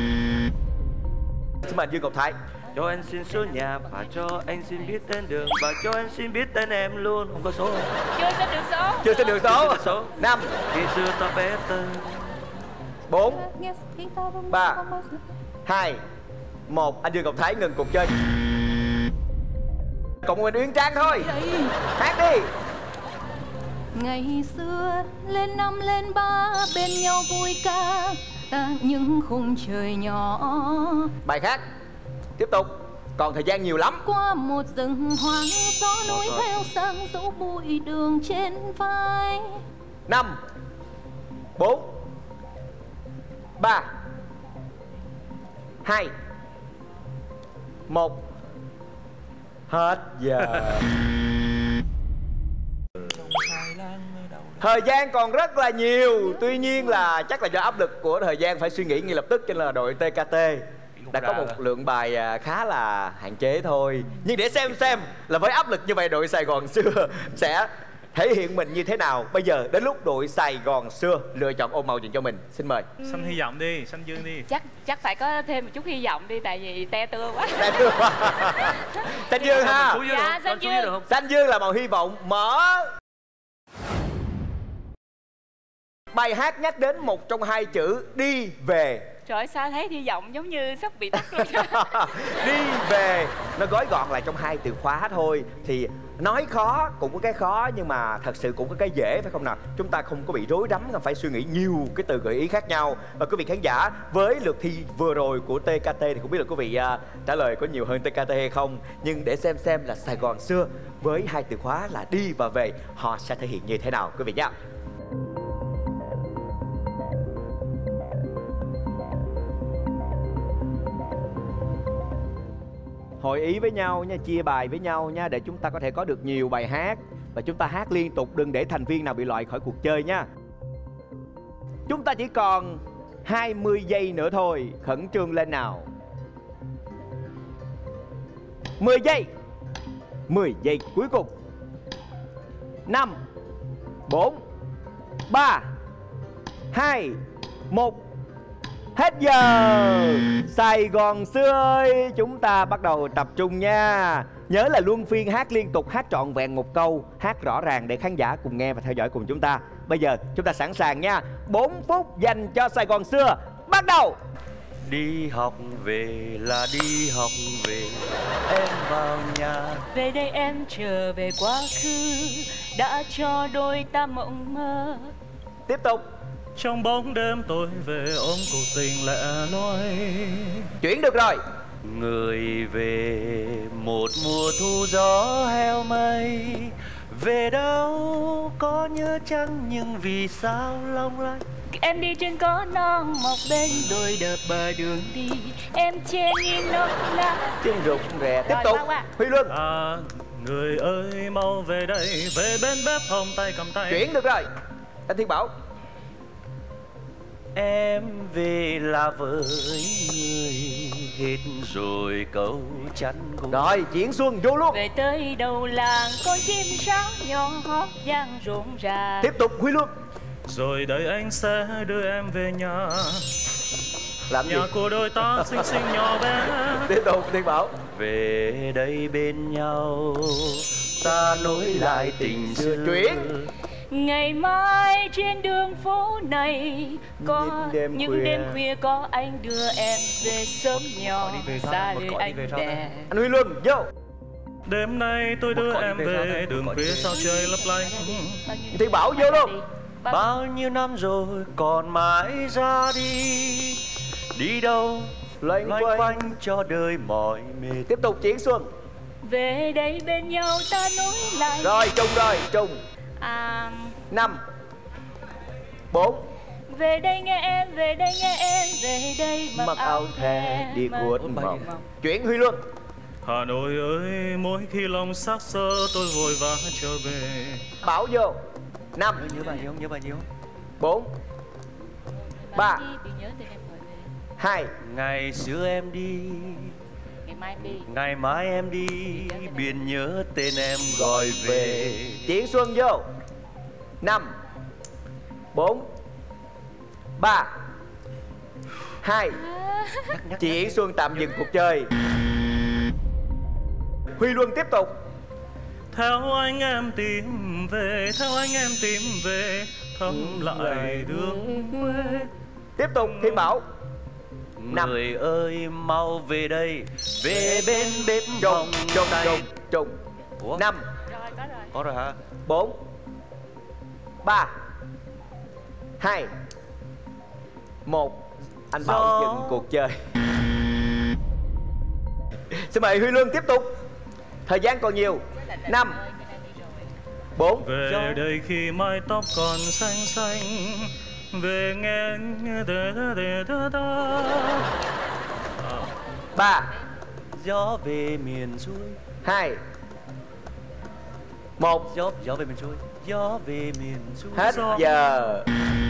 Xin mời Dương Ngọc Thái. Cho anh xin số nhà và cho anh xin biết tên đường và cho anh xin biết tên em luôn. Không có số không? Chưa xin được số. Chưa xin được số. Số 5 khi xưa ta bé tơ. 4 3 2 1. Anh Dương Ngọc Thái ngừng cuộc chơi. Còn một mình Uyên Trang thôi. Hát đi. Ngày xưa lên 5 lên 3 bên nhau vui ca ta những khung trời nhỏ. Bài khác. Tiếp tục. Còn thời gian nhiều lắm. Qua một rừng hoang gió núi theo sang rũ bụi đường trên vai. 5 4 3 2 1. Hết giờ. Thời gian còn rất là nhiều. Tuy nhiên là chắc là do áp lực của thời gian phải suy nghĩ ngay lập tức, cho nên là đội TKT đã có một lượng bài khá là hạn chế thôi. Nhưng để xem là với áp lực như vậy đội Sài Gòn xưa sẽ thể hiện mình như thế nào. Bây giờ đến lúc đội Sài Gòn xưa lựa chọn ô màu dành cho mình. Xin mời. Xanh hy vọng đi, xanh dương đi. Chắc phải có thêm một chút hy vọng đi, tại vì te tua quá. Te tua. Xanh dương ha. Dạ, xanh dương. Xanh dương là màu hy vọng. Mở. Bài hát nhắc đến một trong hai chữ đi về. Trời ơi, sao thấy hy vọng giống như sắp bị tắt luôn. Đi về. Nó gói gọn lại trong hai từ khóa thôi. Thì nói khó cũng có cái khó, nhưng mà thật sự cũng có cái dễ, phải không nào? Chúng ta không có bị rối rắm, phải suy nghĩ nhiều cái từ gợi ý khác nhau. Và quý vị khán giả, với lượt thi vừa rồi của TKT thì không biết là quý vị trả lời có nhiều hơn TKT hay không. Nhưng để xem là Sài Gòn xưa với hai từ khóa là đi và về, họ sẽ thể hiện như thế nào quý vị nhé. Hội ý với nhau nha, chia bài với nhau nha, để chúng ta có thể có được nhiều bài hát và chúng ta hát liên tục, đừng để thành viên nào bị loại khỏi cuộc chơi nha. Chúng ta chỉ còn 20 giây nữa thôi, khẩn trương lên nào. 10 giây. 10 giây cuối cùng. 5 4 3 2 1. Hết giờ. Sài Gòn xưa ơi, chúng ta bắt đầu tập trung nha. Nhớ là luân phiên hát liên tục, hát trọn vẹn một câu, hát rõ ràng để khán giả cùng nghe và theo dõi cùng chúng ta. Bây giờ chúng ta sẵn sàng nha. 4 phút dành cho Sài Gòn xưa, bắt đầu. Đi học về là đi học về, em vào nhà. Về đây em trở về quá khứ, đã cho đôi ta mộng mơ. Tiếp tục. Trong bóng đêm tôi về ôm cuộc tình lẻ loi. Chuyển được rồi. Người về một mùa thu gió heo mây, về đâu có nhớ chăng nhưng vì sao long lanh. Em đi trên có non mọc bên đồi đợp bờ đường đi, em che nghiêng non lá trên rụng rè. Tiếp rồi, tục. Huy Luân. Người ơi mau về đây, về bên bếp hồng tay cầm tay. Chuyển được rồi. Anh Thiên Bảo. Em về là với người, hết rồi câu chăn gối. Rồi chuyển Xuân vô luôn. Về tới đầu làng con chim sáo nhỏ hót vang rộn ràng. Tiếp tục Huy Luân. Rồi đây anh sẽ đưa em về nhà. Làm nhà gì? của đôi ta xinh xinh nhỏ bé. Tiếp tục Thiên Bảo. Về đây bên nhau ta nối lại tình xưa. Chuyển. Ngày mai trên đường phố này có những đêm khuya có anh đưa em về sớm nhỏ xa nơi anh đè. Anh Huy Luân vô. Đêm nay tôi đưa em về đường khuya sao trời lấp lánh. Thiên Bảo vô luôn. Bao nhiêu năm rồi còn mãi ra đi, đi đâu loanh quanh cho đời mỏi mệt. Tiếp tục chuyển Xuân. Về đây bên nhau ta nối lại. Rồi Trung rồi Trung. 5 4 về đây nghe em, về đây nghe em, về đây Mặc áo thề đi cuột mộng. Chuyển Huy Luân. Hà Nội ơi, mỗi khi lòng xác xơ tôi vội vã trở về. Bảo vô. 5 Nhớ bài nhiều, nhớ bài nhiều. 4 3 Bị nhớ tên em gọi về. 2 Ngày xưa em đi, Ngày mai em đi. ngày mai em đi, biển nhớ tên em gọi về. Chuyển Xuân vô. 5 4 3 2 Chuyển Xuân tạm dừng cuộc chơi. Huy Luân tiếp tục. Theo anh em tìm về, theo anh em tìm về, thăm lại đường quê. Tiếp tục Thiên Bảo. Năm. Người ơi mau về đây, về bên bếp Trùng vòng trùng tay. trùng trùng. Ủa? 5 Rồi, có rồi. Có rồi hả? 4 3 2 1 Anh Bảo dừng cuộc chơi. Xin mời Huy Luân tiếp tục. Thời gian còn nhiều. 5 4 Về đây khi mái tóc còn xanh xanh, về nghe da da da da da. 3 Gió về miền xuôi, 2 1 gió về miền xuôi, gió về miền xuôi. Hết giờ.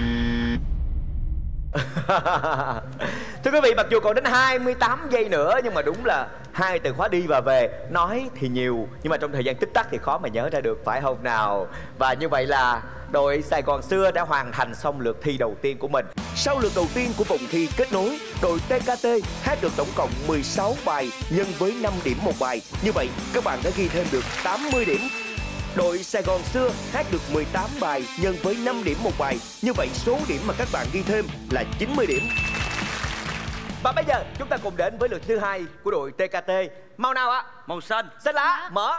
Thưa quý vị, mặc dù còn đến 28 giây nữa, nhưng mà đúng là hai từ khóa đi và về. Nói thì nhiều, nhưng mà trong thời gian tích tắc thì khó mà nhớ ra được, phải không nào? Và như vậy là đội Sài Gòn xưa đã hoàn thành xong lượt thi đầu tiên của mình. Sau lượt đầu tiên của vòng thi kết nối, đội TKT hát được tổng cộng 16 bài nhân với 5 điểm một bài. Như vậy, các bạn đã ghi thêm được 80 điểm. Đội Sài Gòn xưa hát được 18 bài nhân với 5 điểm một bài. Như vậy, số điểm mà các bạn ghi thêm là 90 điểm. Và bây giờ chúng ta cùng đến với lượt thứ hai của đội TKT. Màu nào ạ? Màu xanh. Xanh lá, mở.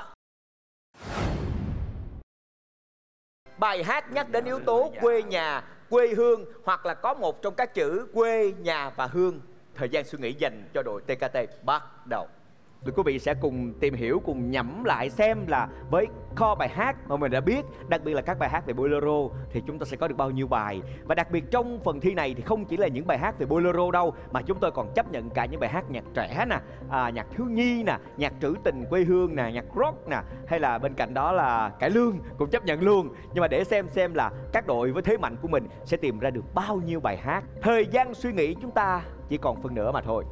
Bài hát nhắc đến yếu tố quê nhà, quê hương hoặc là có một trong các chữ quê, nhà và hương. Thời gian suy nghĩ dành cho đội TKT bắt đầu. Tụi quý vị sẽ cùng tìm hiểu, cùng nhẩm lại xem là với kho bài hát mà mình đã biết, đặc biệt là các bài hát về bolero, thì chúng ta sẽ có được bao nhiêu bài. Và đặc biệt trong phần thi này thì không chỉ là những bài hát về bolero đâu, mà chúng tôi còn chấp nhận cả những bài hát nhạc trẻ nè, nhạc thiếu nhi nè, nhạc trữ tình quê hương nè, nhạc rock nè, hay là bên cạnh đó là cải lương cũng chấp nhận luôn. Nhưng mà để xem là các đội với thế mạnh của mình sẽ tìm ra được bao nhiêu bài hát. Thời gian suy nghĩ chúng ta chỉ còn phân nửa mà thôi.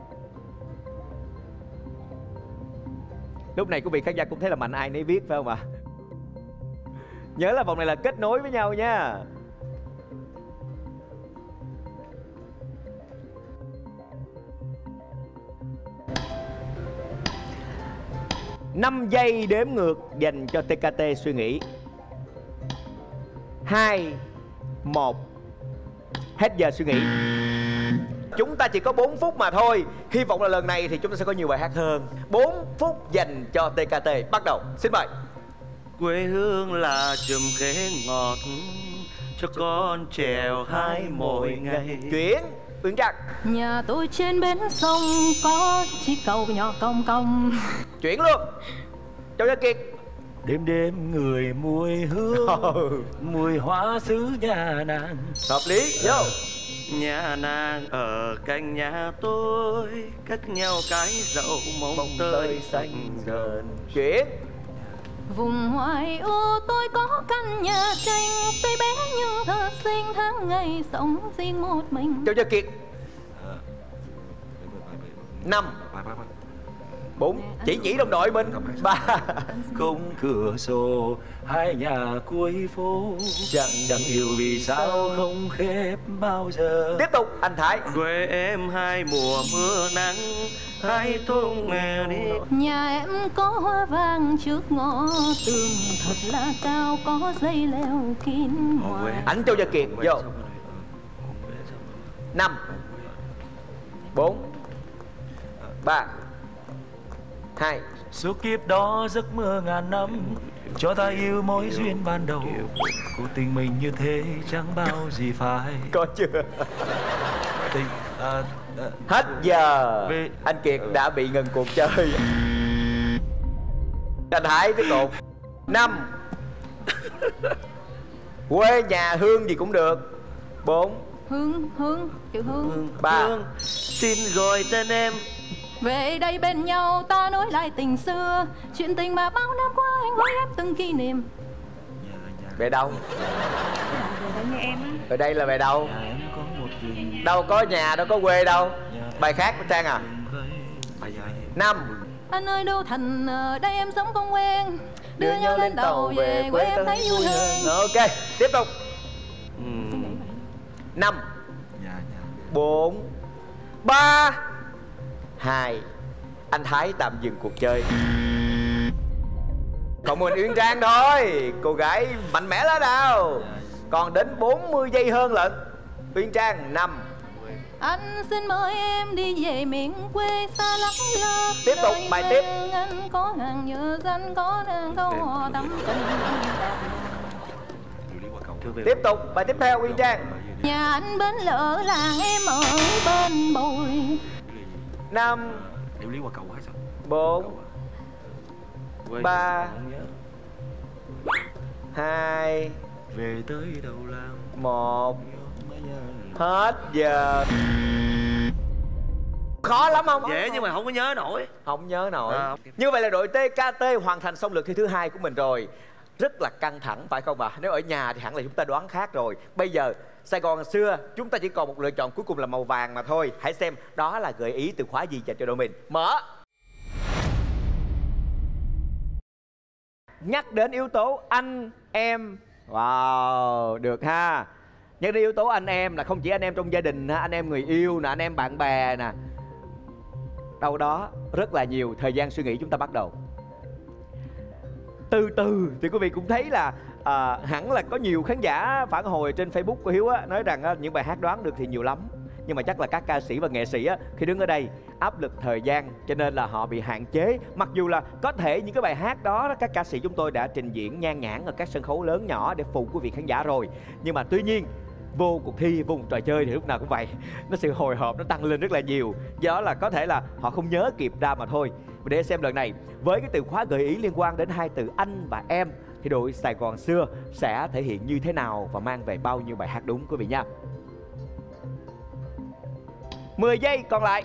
Lúc này quý vị khán giả cũng thấy là mạnh ai nấy viết phải không ạ? Nhớ là vòng này là kết nối với nhau nha. Năm giây đếm ngược dành cho TKT suy nghĩ. 2 1 Hết giờ suy nghĩ. Chúng ta chỉ có 4 phút mà thôi. Hy vọng là lần này thì chúng ta sẽ có nhiều bài hát hơn. 4 phút dành cho TKT. Bắt đầu, xin mời. Quê hương là chùm khế ngọt, cho con trèo hái mỗi ngày. Chuyển Uyển Trạch. Nhà tôi trên bến sông có chiếc cầu nhỏ cong cong. Chuyển luôn Châu Gia Kiệt. Đêm đêm người mùi hương, mùi hoa xứ nhà nàng. Hợp lý, vô. Nhà nàng ở cạnh nhà tôi, cách nhau cái dậu mông tơi xanh dần. Chuyển Vùng ngoại ô tôi có căn nhà tranh, tuy bé nhưng thơ xinh, tháng ngày sống riêng một mình. Châu Gia Kiệt. 5 4 chỉ đồng đội mình. 3 Không cửa sổ hai nhà cuối phố, chẳng hiểu vì sao không khép bao giờ. Tiếp tục anh Thái. Quê em hai mùa mưa nắng, hai thôn nghèo đi. Nhà em có hoa vàng trước ngõ tường, thật là cao có dây leo kín ngoài. Ảnh Châu Gia Kiệt vô. 5 4 3 2 Suốt kiếp đó giấc mơ ngàn năm, cho ta yêu mối duyên ban đầu. Cuộc tình mình như thế chẳng bao gì phải. Có chưa? Tình Hết giờ. Anh Kiệt đã bị ngừng cuộc chơi. Anh Hải tiếp tục. 5 Quê nhà hương gì cũng được. 4 Hương, chữ Hương. 3. Hương, xin gọi tên em. Về đây bên nhau ta nối lại tình xưa, chuyện tình mà bao năm qua anh hối em từng kỷ niệm. Về đâu? Về nghe em á. Ở đây là về đâu? Nhà em có một chuyện. Đâu có nhà, đâu có quê đâu. Bài khác của Trang à? Bài dài. 5. Anh ơi Đô Thành, ở đây em sống không quen, đưa nhau lên tàu về quê em thấy vui hơn. Ok, tiếp tục. 5 4 3 2. Anh Thái tạm dừng cuộc chơi. Còn mình Uyên Trang thôi. Cô gái mạnh mẽ lên nào. Còn đến 40 giây hơn lận. Uyên Trang 5. Anh xin mời em đi về miền quê xa lắc lơ. Tiếp tục bài tiếp. Anh có hàng nhớ danh, có nàng câu hò tắm tình. Tiếp tục bài tiếp theo Uyên Trang. Nhà anh bên lỡ làng em ở bên bồi. 5 4 3 2 Về tới đầu làng 1. Hết giờ. Khó lắm không? Dễ nhưng mà không có nhớ nổi. Không nhớ nổi. Như vậy là đội TKT hoàn thành xong lượt thi thứ 2 của mình rồi. Rất là căng thẳng phải không ạ? Nếu ở nhà thì hẳn là chúng ta đoán khác rồi. Bây giờ Sài Gòn xưa chúng ta chỉ còn một lựa chọn cuối cùng là màu vàng mà thôi. Hãy xem đó là gợi ý từ khóa gì dành cho đội mình. Mở. Nhắc đến yếu tố anh em. Wow, được ha. Nhắc đến yếu tố anh em là không chỉ anh em trong gia đình, anh em người yêu nè, anh em bạn bè nè. Đâu đó rất là nhiều. Thời gian suy nghĩ chúng ta bắt đầu. Từ từ thì quý vị cũng thấy là hẳn là có nhiều khán giả phản hồi trên Facebook của Hiếu á, nói rằng những bài hát đoán được thì nhiều lắm. Nhưng mà chắc là các ca sĩ và nghệ sĩ á, khi đứng ở đây áp lực thời gian cho nên là họ bị hạn chế. Mặc dù là có thể những cái bài hát đó các ca sĩ chúng tôi đã trình diễn nhan nhản ở các sân khấu lớn nhỏ để phục quý vị khán giả rồi. Nhưng mà tuy nhiên vô cuộc thi, vô một trò chơi thì lúc nào cũng vậy. Nó sự hồi hộp nó tăng lên rất là nhiều. Do đó là có thể là họ không nhớ kịp ra mà thôi. Để xem lần này với cái từ khóa gợi ý liên quan đến hai từ anh và em thì đội Sài Gòn xưa sẽ thể hiện như thế nào và mang về bao nhiêu bài hát đúng quý vị nha. 10 giây còn lại.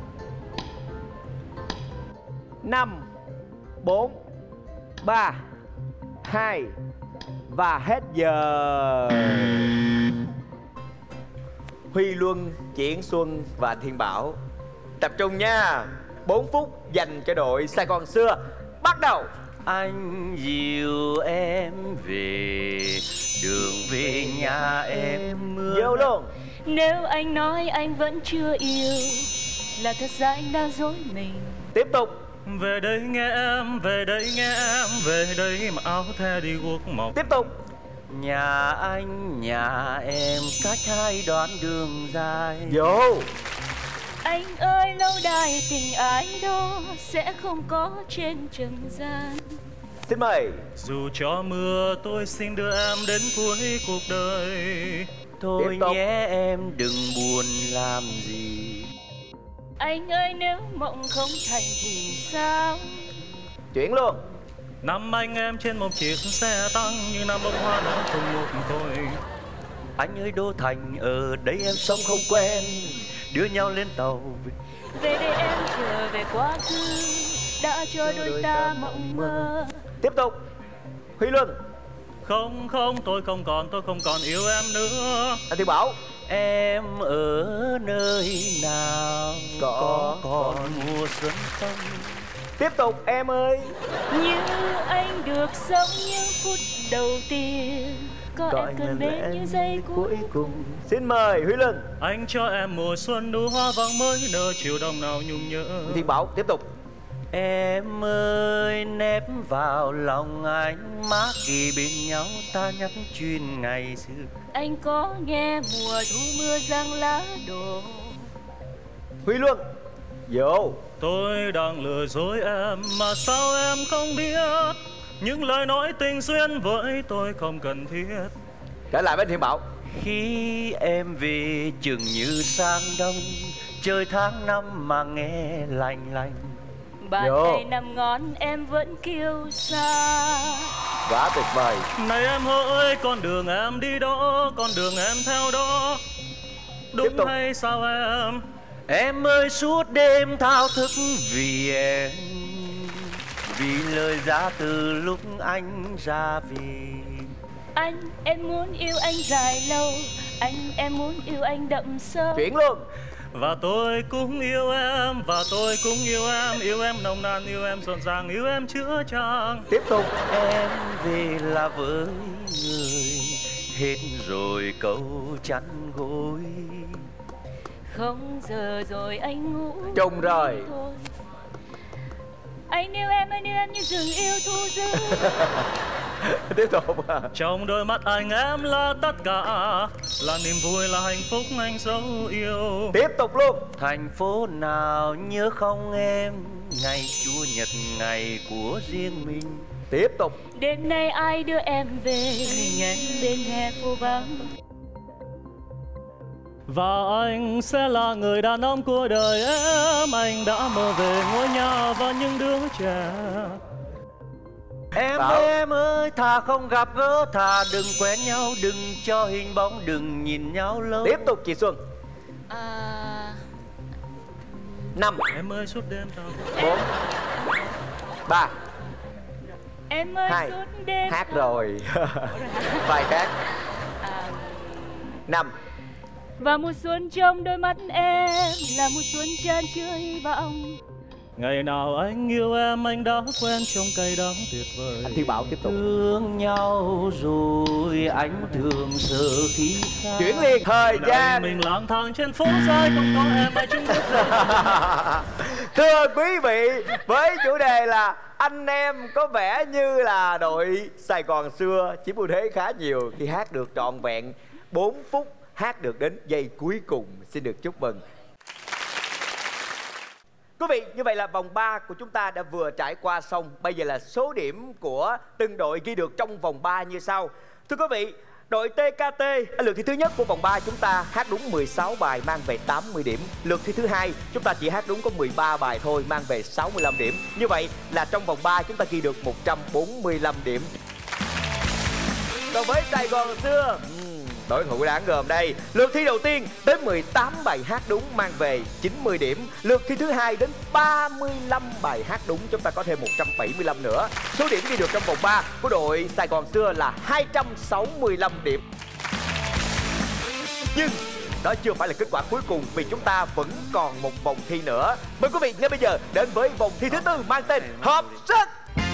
5 4 3 2 và hết giờ. Huy Luân, Triển Xuân và Thiên Bảo tập trung nha. 4 phút dành cho đội Sài Gòn xưa. Bắt đầu. Anh dìu em về đường về nhà em mưa. Vô luôn. Nếu anh nói anh vẫn chưa yêu là thật ra anh đang dối mình. Tiếp tục. Về đây nghe em, về đây nghe em, về đây mà áo the đi guốc mộc. Tiếp tục. Nhà anh, nhà em cách hai đoạn đường dài. Vô. Anh ơi lâu đài tình ái đó sẽ không có trên trần gian. Xin mời. Dù cho mưa tôi xin đưa em đến cuối cuộc đời. Thôi nhé em đừng buồn làm gì. Anh ơi nếu mộng không thành thì sao? Chuyển luôn. Năm anh em trên một chiếc xe tăng như năm bông hoa nở cùng một thôi. Anh ơi Đô Thành ở đây em sống không quen, đưa nhau lên tàu. Về đây em trở về quá khứ đã cho đôi ta mộng mơ. Tiếp tục. Huy Luân. Không không tôi không còn yêu em nữa. Anh Thiên Bảo. Em ở nơi nào có còn mùa xuân không? Tiếp tục em ơi. Như anh được sống những phút đầu tiên, có em cần đến những giây cuối cùng. Xin mời Huy Luân. Anh cho em mùa xuân đủ hoa vàng mới nở, chiều đông nào nhung nhớ. Thiên Bảo tiếp tục. Em ơi nép vào lòng anh, má kỳ bên nhau ta nhắc chuyện ngày xưa. Anh có nghe mùa thu mưa giăng lá đổ. Huy Luân. Vô. Tôi đang lừa dối em mà sao em không biết, những lời nói tình duyên với tôi không cần thiết. Trở lại với Thiên Bảo. Khi em về chừng như sang đông, trời tháng năm mà nghe lạnh lạnh. Bàn tay nằm ngón em vẫn kêu xa. Quá tuyệt vời. Này em ơi con đường em đi đó, con đường em theo đó. đúng hay sao em? Em ơi suốt đêm thao thức vì em, vì lời ra từ lúc anh ra vì. Anh em muốn yêu anh dài lâu, em muốn yêu anh đậm sâu. Chuyển luôn. Và tôi cũng yêu em, và tôi cũng yêu em nồng nàn, yêu em rộn ràng, yêu em chữa chan. Tiếp tục. Em về là với người, hết rồi câu chăn gối. Không giờ rồi anh ngủ Trùng rồi. thôi. Anh yêu em như rừng yêu thu rơi. Tiếp tục. Trong đôi mắt em là tất cả, là niềm vui, là hạnh phúc anh dấu yêu. Tiếp tục luôn. Thành phố nào nhớ không em, ngày Chủ nhật ngày của riêng mình. Tiếp tục. Đêm nay ai đưa em về, mình em bên hè phố vắng. Và anh sẽ là người đàn ông của đời em. Anh đã mơ về ngôi nhà và những đứa trẻ. Em ơi, thà không gặp gỡ, thà đừng quen nhau, đừng cho hình bóng, đừng nhìn nhau lâu. Tiếp tục chị Xuân. 5 Em ơi suốt đêm thao 4 3 Em ơi 2 suốt đêm Hát rồi. Bài khác. 5 Và mùa xuân trong đôi mắt em là mùa xuân chan chứa hy vọng. Ngày nào anh yêu em, anh đã quen trong cay đắng tuyệt vời. Anh Thi Bảo tiếp tục. Thương nhau rồi anh thường sợ khi xa. Chuyển liền. Thời gian. Mình lang thang trên phố dài không có em ai chung bước. Thưa quý vị, với chủ đề là anh em có vẻ như là đội Sài Gòn xưa chiếm ưu thế khá nhiều khi hát được trọn vẹn 4 phút, hát được đến giây cuối cùng. Xin được chúc mừng. Quý vị, như vậy là vòng 3 của chúng ta đã vừa trải qua xong. Bây giờ là số điểm của từng đội ghi được trong vòng 3 như sau. Thưa quý vị, đội TKT ở lượt thi thứ nhất của vòng 3 chúng ta hát đúng 16 bài mang về 80 điểm. Lượt thi thứ hai chúng ta chỉ hát đúng có 13 bài thôi mang về 65 điểm. Như vậy là trong vòng 3 chúng ta ghi được 145 điểm. Còn với Sài Gòn xưa, đối thủ đáng gờm đây. Lượt thi đầu tiên đến 18 bài hát đúng mang về 90 điểm. Lượt thi thứ hai đến 35 bài hát đúng, chúng ta có thêm 175 nữa. Số điểm ghi được trong vòng 3 của đội Sài Gòn xưa là 265 điểm. Nhưng đó chưa phải là kết quả cuối cùng, vì chúng ta vẫn còn một vòng thi nữa. Mời quý vị ngay bây giờ đến với vòng thi thứ tư mang tên Hợp Sức.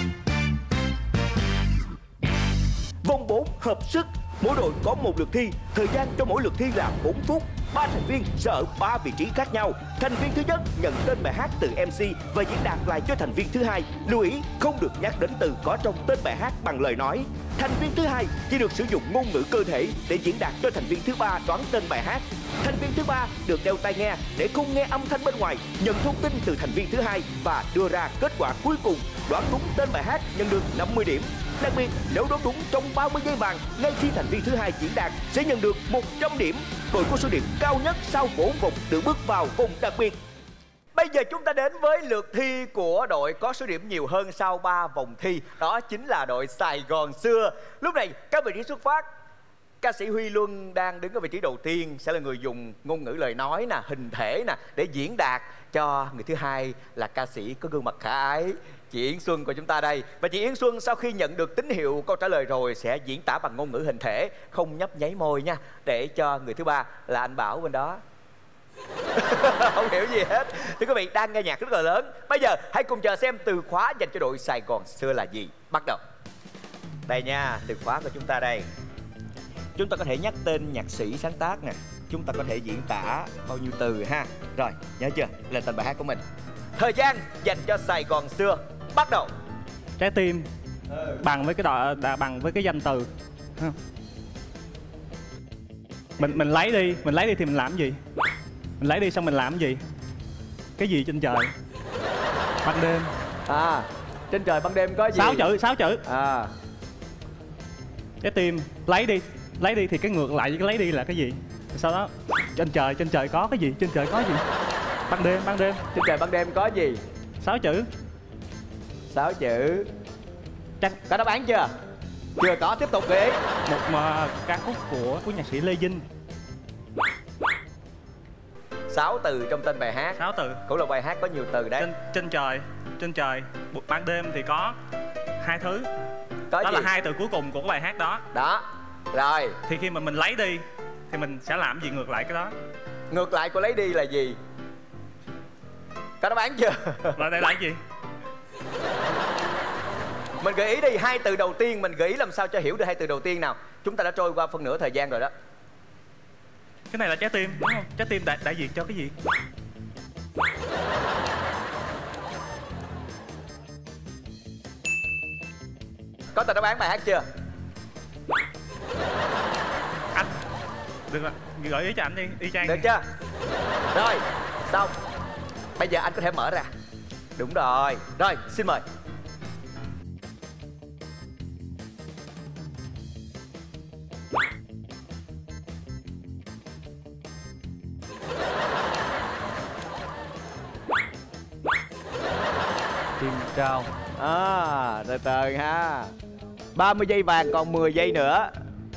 Vòng 4 Hợp Sức. Mỗi đội có một lượt thi, thời gian cho mỗi lượt thi là 4 phút. 3 thành viên sẽ ở 3 vị trí khác nhau. Thành viên thứ nhất nhận tên bài hát từ MC và diễn đạt lại cho thành viên thứ hai. Lưu ý không được nhắc đến từ có trong tên bài hát bằng lời nói. Thành viên thứ hai chỉ được sử dụng ngôn ngữ cơ thể để diễn đạt cho thành viên thứ ba đoán tên bài hát. Thành viên thứ ba được đeo tai nghe để không nghe âm thanh bên ngoài, nhận thông tin từ thành viên thứ hai và đưa ra kết quả cuối cùng. Đoán đúng tên bài hát nhận được 50 điểm. Đặc biệt, nếu đoán đúng trong 30 giây vàng ngay khi thành viên thứ hai diễn đạt sẽ nhận được 100 điểm. Đội có số điểm cao nhất sau 4 vòng được bước vào vòng đặc biệt. Bây giờ chúng ta đến với lượt thi của đội có số điểm nhiều hơn sau 3 vòng thi. Đó chính là đội Sài Gòn xưa. Lúc này các vị trí xuất phát, ca sĩ Huy Luân đang đứng ở vị trí đầu tiên, sẽ là người dùng ngôn ngữ lời nói nè, hình thể nè để diễn đạt cho người thứ hai là ca sĩ có gương mặt khả ái, chị Yến Xuân của chúng ta đây. Và chị Yến Xuân sau khi nhận được tín hiệu câu trả lời rồi sẽ diễn tả bằng ngôn ngữ hình thể, không nhấp nháy môi nha, để cho người thứ ba là anh Bảo bên đó không hiểu gì hết. Thưa quý vị, đang nghe nhạc rất là lớn. Bây giờ hãy cùng chờ xem từ khóa dành cho đội Sài Gòn xưa là gì. Bắt đầu. Đây nha, từ khóa của chúng ta đây. Chúng ta có thể nhắc tên nhạc sĩ sáng tác nè, chúng ta có thể diễn tả bao nhiêu từ ha. Rồi, nhớ chưa? Lên tên bài hát của mình. Thời gian dành cho Sài Gòn xưa bắt đầu. Trái tim bằng với cái bằng với cái danh từ. Mình lấy đi thì mình làm gì? Mình lấy đi xong mình làm gì? Cái gì trên trời? Ban đêm. À, trên trời ban đêm có gì? 6 chữ. À. Trái tim, lấy đi thì cái ngược lại với cái lấy đi là cái gì? Sau đó trên trời có cái gì? Trên trời có gì? Ban đêm. Trên trời ban đêm có gì? 6 chữ. 6 chữ. Chắc có đáp án chưa? Chưa có, tiếp tục đi. Một ca khúc của nhạc sĩ Lê Vinh. 6 từ trong tên bài hát. 6 từ. Cũng là bài hát có nhiều từ đấy. Trên trời. Ban đêm thì có 2 thứ. Có đó gì? là 2 từ cuối cùng của cái bài hát đó. Đó. Rồi. Thì khi mà mình lấy đi thì mình sẽ làm gì ngược lại cái đó? Ngược lại của lấy đi là gì? Có đáp án chưa? Lại đây là gì? Mình gợi ý đi, 2 từ đầu tiên mình gợi ý làm sao cho hiểu được 2 từ đầu tiên nào. Chúng ta đã trôi qua phân nửa thời gian rồi đó. Cái này là trái tim đúng không? Trái tim đại diện cho cái gì? Có tên đáp án bài hát chưa? Anh đừng gợi ý cho anh đi, y chang. Được chưa? Rồi, xong. Bây giờ anh có thể mở ra. Đúng rồi. Rồi, xin mời. Tim trao. Từ từ ha. 30 giây vàng còn 10 giây nữa.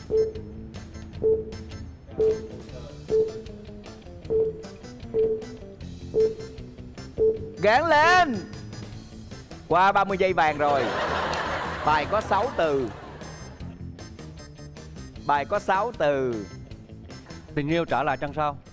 Gán lên. Qua 30 giây vàng rồi. Bài có 6 từ. Bài có 6 từ. Tình yêu trả lại trăng sao.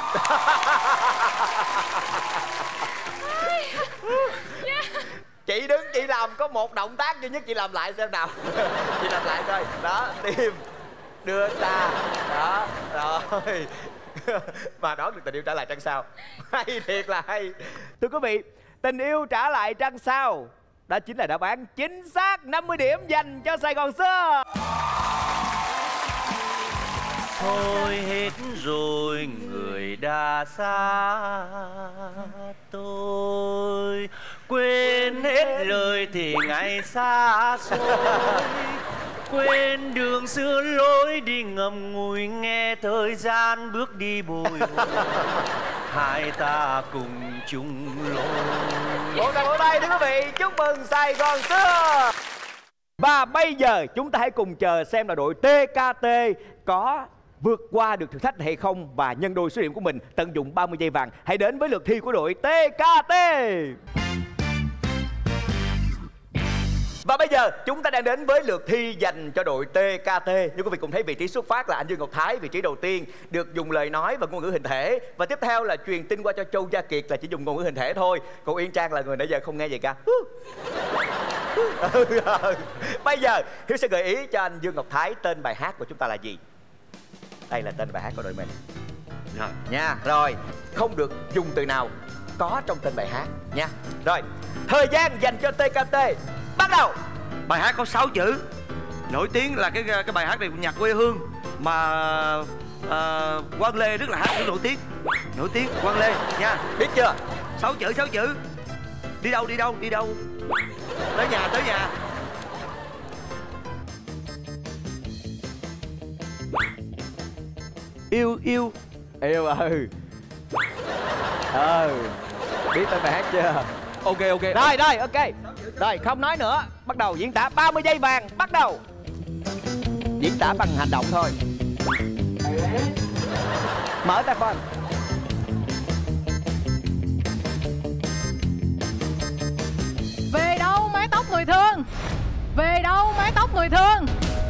Chị đứng chị làm có một động tác duy nhất, chị làm lại xem nào. Chị làm lại coi. Đó, tim đưa ta. Đó, rồi. Mà đoán được tình yêu trả lại trăng sao. Hay thiệt là hay. Thưa quý vị, tình yêu trả lại trăng sao, đó chính là đáp án chính xác. 50 điểm dành cho Sài Gòn xưa. Thôi hết rồi người đã xa tôi, quên hết lời thì ngày xa xôi, quên đường xưa lối đi ngầm ngùi, nghe thời gian bước đi bồi hồi, hai ta cùng chung lối. Một tràng vỗ tay thưa quý vị, chúc mừng Sài Gòn xưa. Và bây giờ chúng ta hãy cùng chờ xem là đội TKT có vượt qua được thử thách này hay không và nhân đôi số điểm của mình, tận dụng 30 giây vàng. Hãy đến với lượt thi của đội TKT. Và bây giờ chúng ta đang đến với lượt thi dành cho đội TKT. Như quý vị cùng thấy, vị trí xuất phát là anh Dương Ngọc Thái, vị trí đầu tiên được dùng lời nói và ngôn ngữ hình thể. Và tiếp theo là truyền tin qua cho Châu Gia Kiệt là chỉ dùng ngôn ngữ hình thể thôi. Còn Uyên Trang là người nãy giờ không nghe gì cả. Bây giờ Hiếu sẽ gợi ý cho anh Dương Ngọc Thái tên bài hát của chúng ta là gì. Đây là tên bài hát của đội mình. Rồi nha, rồi không được dùng từ nào có trong tên bài hát nha. Rồi, thời gian dành cho TKT bắt đầu. Bài hát có 6 chữ. Nổi tiếng là cái bài hát này của nhạc quê hương mà Quang Lê rất là hát rất nổi tiếng. Nổi tiếng Quang Lê nha. Biết chưa? 6 chữ, 6 chữ. Đi đâu? Tới nhà. Yêu. Biết tên bài hát chưa? Ok. Rồi, ok. Rồi, không nói nữa. Bắt đầu diễn tả 30 giây vàng. Bắt đầu. Diễn tả bằng hành động thôi. Mở tay phone. Về đâu mái tóc người thương? Về đâu mái tóc người thương?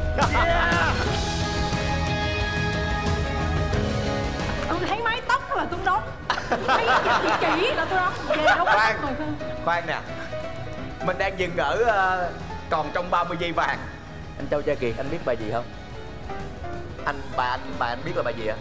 Tôi thấy mái tóc là tôi đoán. Thấy chỉ là tôi đoán. Về đâu mái tóc người thương? Khoan nè. Mình đang dừng ở còn trong 30 giây vàng. Anh Châu Gia Kiệt, anh biết bài gì không? Bài anh biết là bài gì ạ?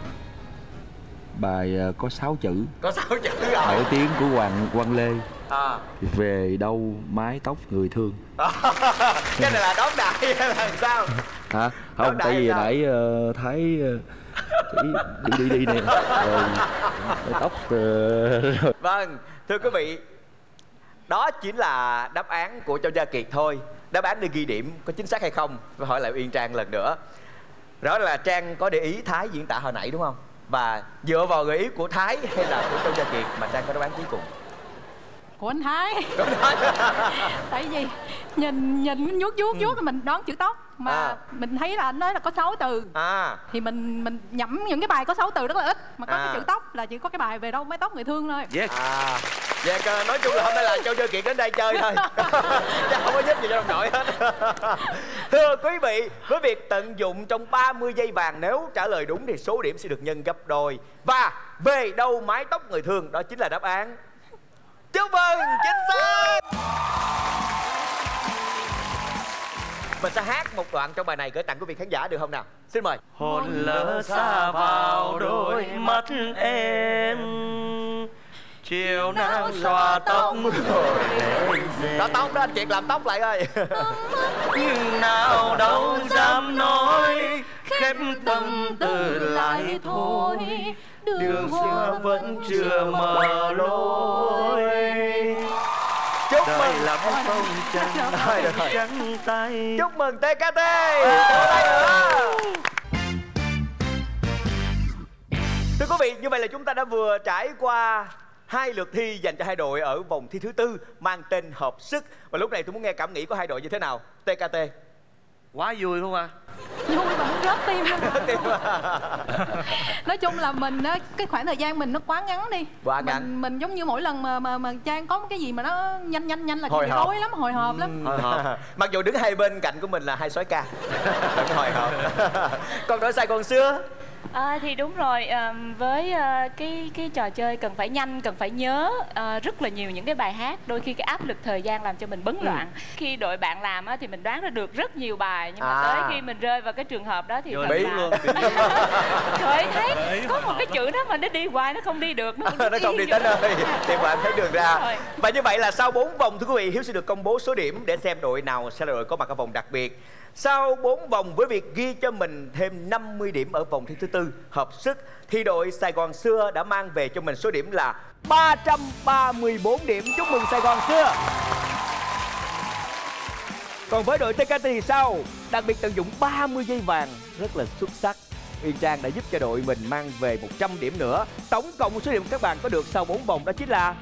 Bài có 6 chữ. Có 6 chữ rồi. Nổi tiếng của Quang Lê. Về đâu mái tóc người thương. Cái này là đón đại hay là sao? Hả? Không, tại vì nãy Thái đi nè. Rồi mái tóc Vâng, thưa quý vị, đó chính là đáp án của Châu Gia Kiệt thôi. Đáp án để ghi điểm có chính xác hay không, phải hỏi lại Uyên Trang lần nữa. Đó là Trang có để ý Thái diễn tả hồi nãy đúng không? Và dựa vào gợi ý của Thái hay là của Châu Gia Kiệt mà Trang có đáp án cuối cùng? Của anh Thái. Tại vì nhìn vuốt mình đoán chữ tóc mà mình thấy là anh nói là có 6 từ thì mình nhẩm những cái bài có 6 từ rất là ít mà có cái chữ tóc là chỉ có cái bài Về đâu mái tóc người thương thôi. Nói chung là hôm nay là Châu Chơi Kiệt đến đây chơi thôi chứ không có giúp gì cho đồng đội hết. Thưa quý vị, với việc tận dụng trong 30 giây vàng, nếu trả lời đúng thì số điểm sẽ được nhân gấp đôi. Và Về đâu mái tóc người thương đó chính là đáp án. Chúc mừng, chính xác. Mình sẽ hát một đoạn trong bài này gửi tặng quý vị khán giả được không nào? Xin mời. Hồn lỡ xa vào đôi mắt em, chiều nắng xòa tóc rồi Đó tóc đó, anh Kiệt làm tóc lại ơi. nhưng nào đâu dám nói, khép tâm tư lại thôi, đường xưa vẫn chưa mở lối. Chúc đời mừng. lắm phong trần trắng tay. Chúc mừng TKT. Vỗ tay nữa. Thưa quý vị, như vậy là chúng ta đã vừa trải qua 2 lượt thi dành cho hai đội ở vòng thi thứ 4 mang tên Hợp Sức. Và lúc này tôi muốn nghe cảm nghĩ của hai đội như thế nào. TKT. Quá vui luôn à. Vui mà muốn rớt tim luôn. Nói chung là mình á, cái khoảng thời gian mình nó quá ngắn đi. Quá ngắn. Mình giống như mỗi lần mà Trang có cái gì mà nó nhanh là hồi hộp rối lắm, hồi hộp lắm. Mặc dù đứng hai bên cạnh của mình là hai soái ca. Đừng hồi hộp. Còn đội Sài Gòn xưa. Thì đúng rồi, với cái trò chơi cần phải nhanh, cần phải nhớ rất là nhiều những cái bài hát, đôi khi cái áp lực thời gian làm cho mình bấn loạn. Khi đội bạn làm thì mình đoán ra được rất nhiều bài, nhưng mà tới khi mình rơi vào cái trường hợp đó thì bí luôn. Trời, thấy có một cái chữ đó mà nó đi hoài nó không đi được, nó không đi tới nơi thì bạn thấy đường ra. Và như vậy là sau 4 vòng, thưa quý vị, Hiếu sẽ được công bố số điểm để xem đội nào sẽ là đội có mặt ở vòng đặc biệt. Sau 4 vòng, với việc ghi cho mình thêm 50 điểm ở vòng thi thứ 4 Hợp Sức, thì đội Sài Gòn xưa đã mang về cho mình số điểm là 334 điểm. Chúc mừng Sài Gòn xưa. Còn với đội TKT thì sao? Đặc biệt tận dụng 30 giây vàng rất là xuất sắc. Uyên Trang đã giúp cho đội mình mang về 100 điểm nữa. Tổng cộng số điểm các bạn có được sau 4 vòng đó chính là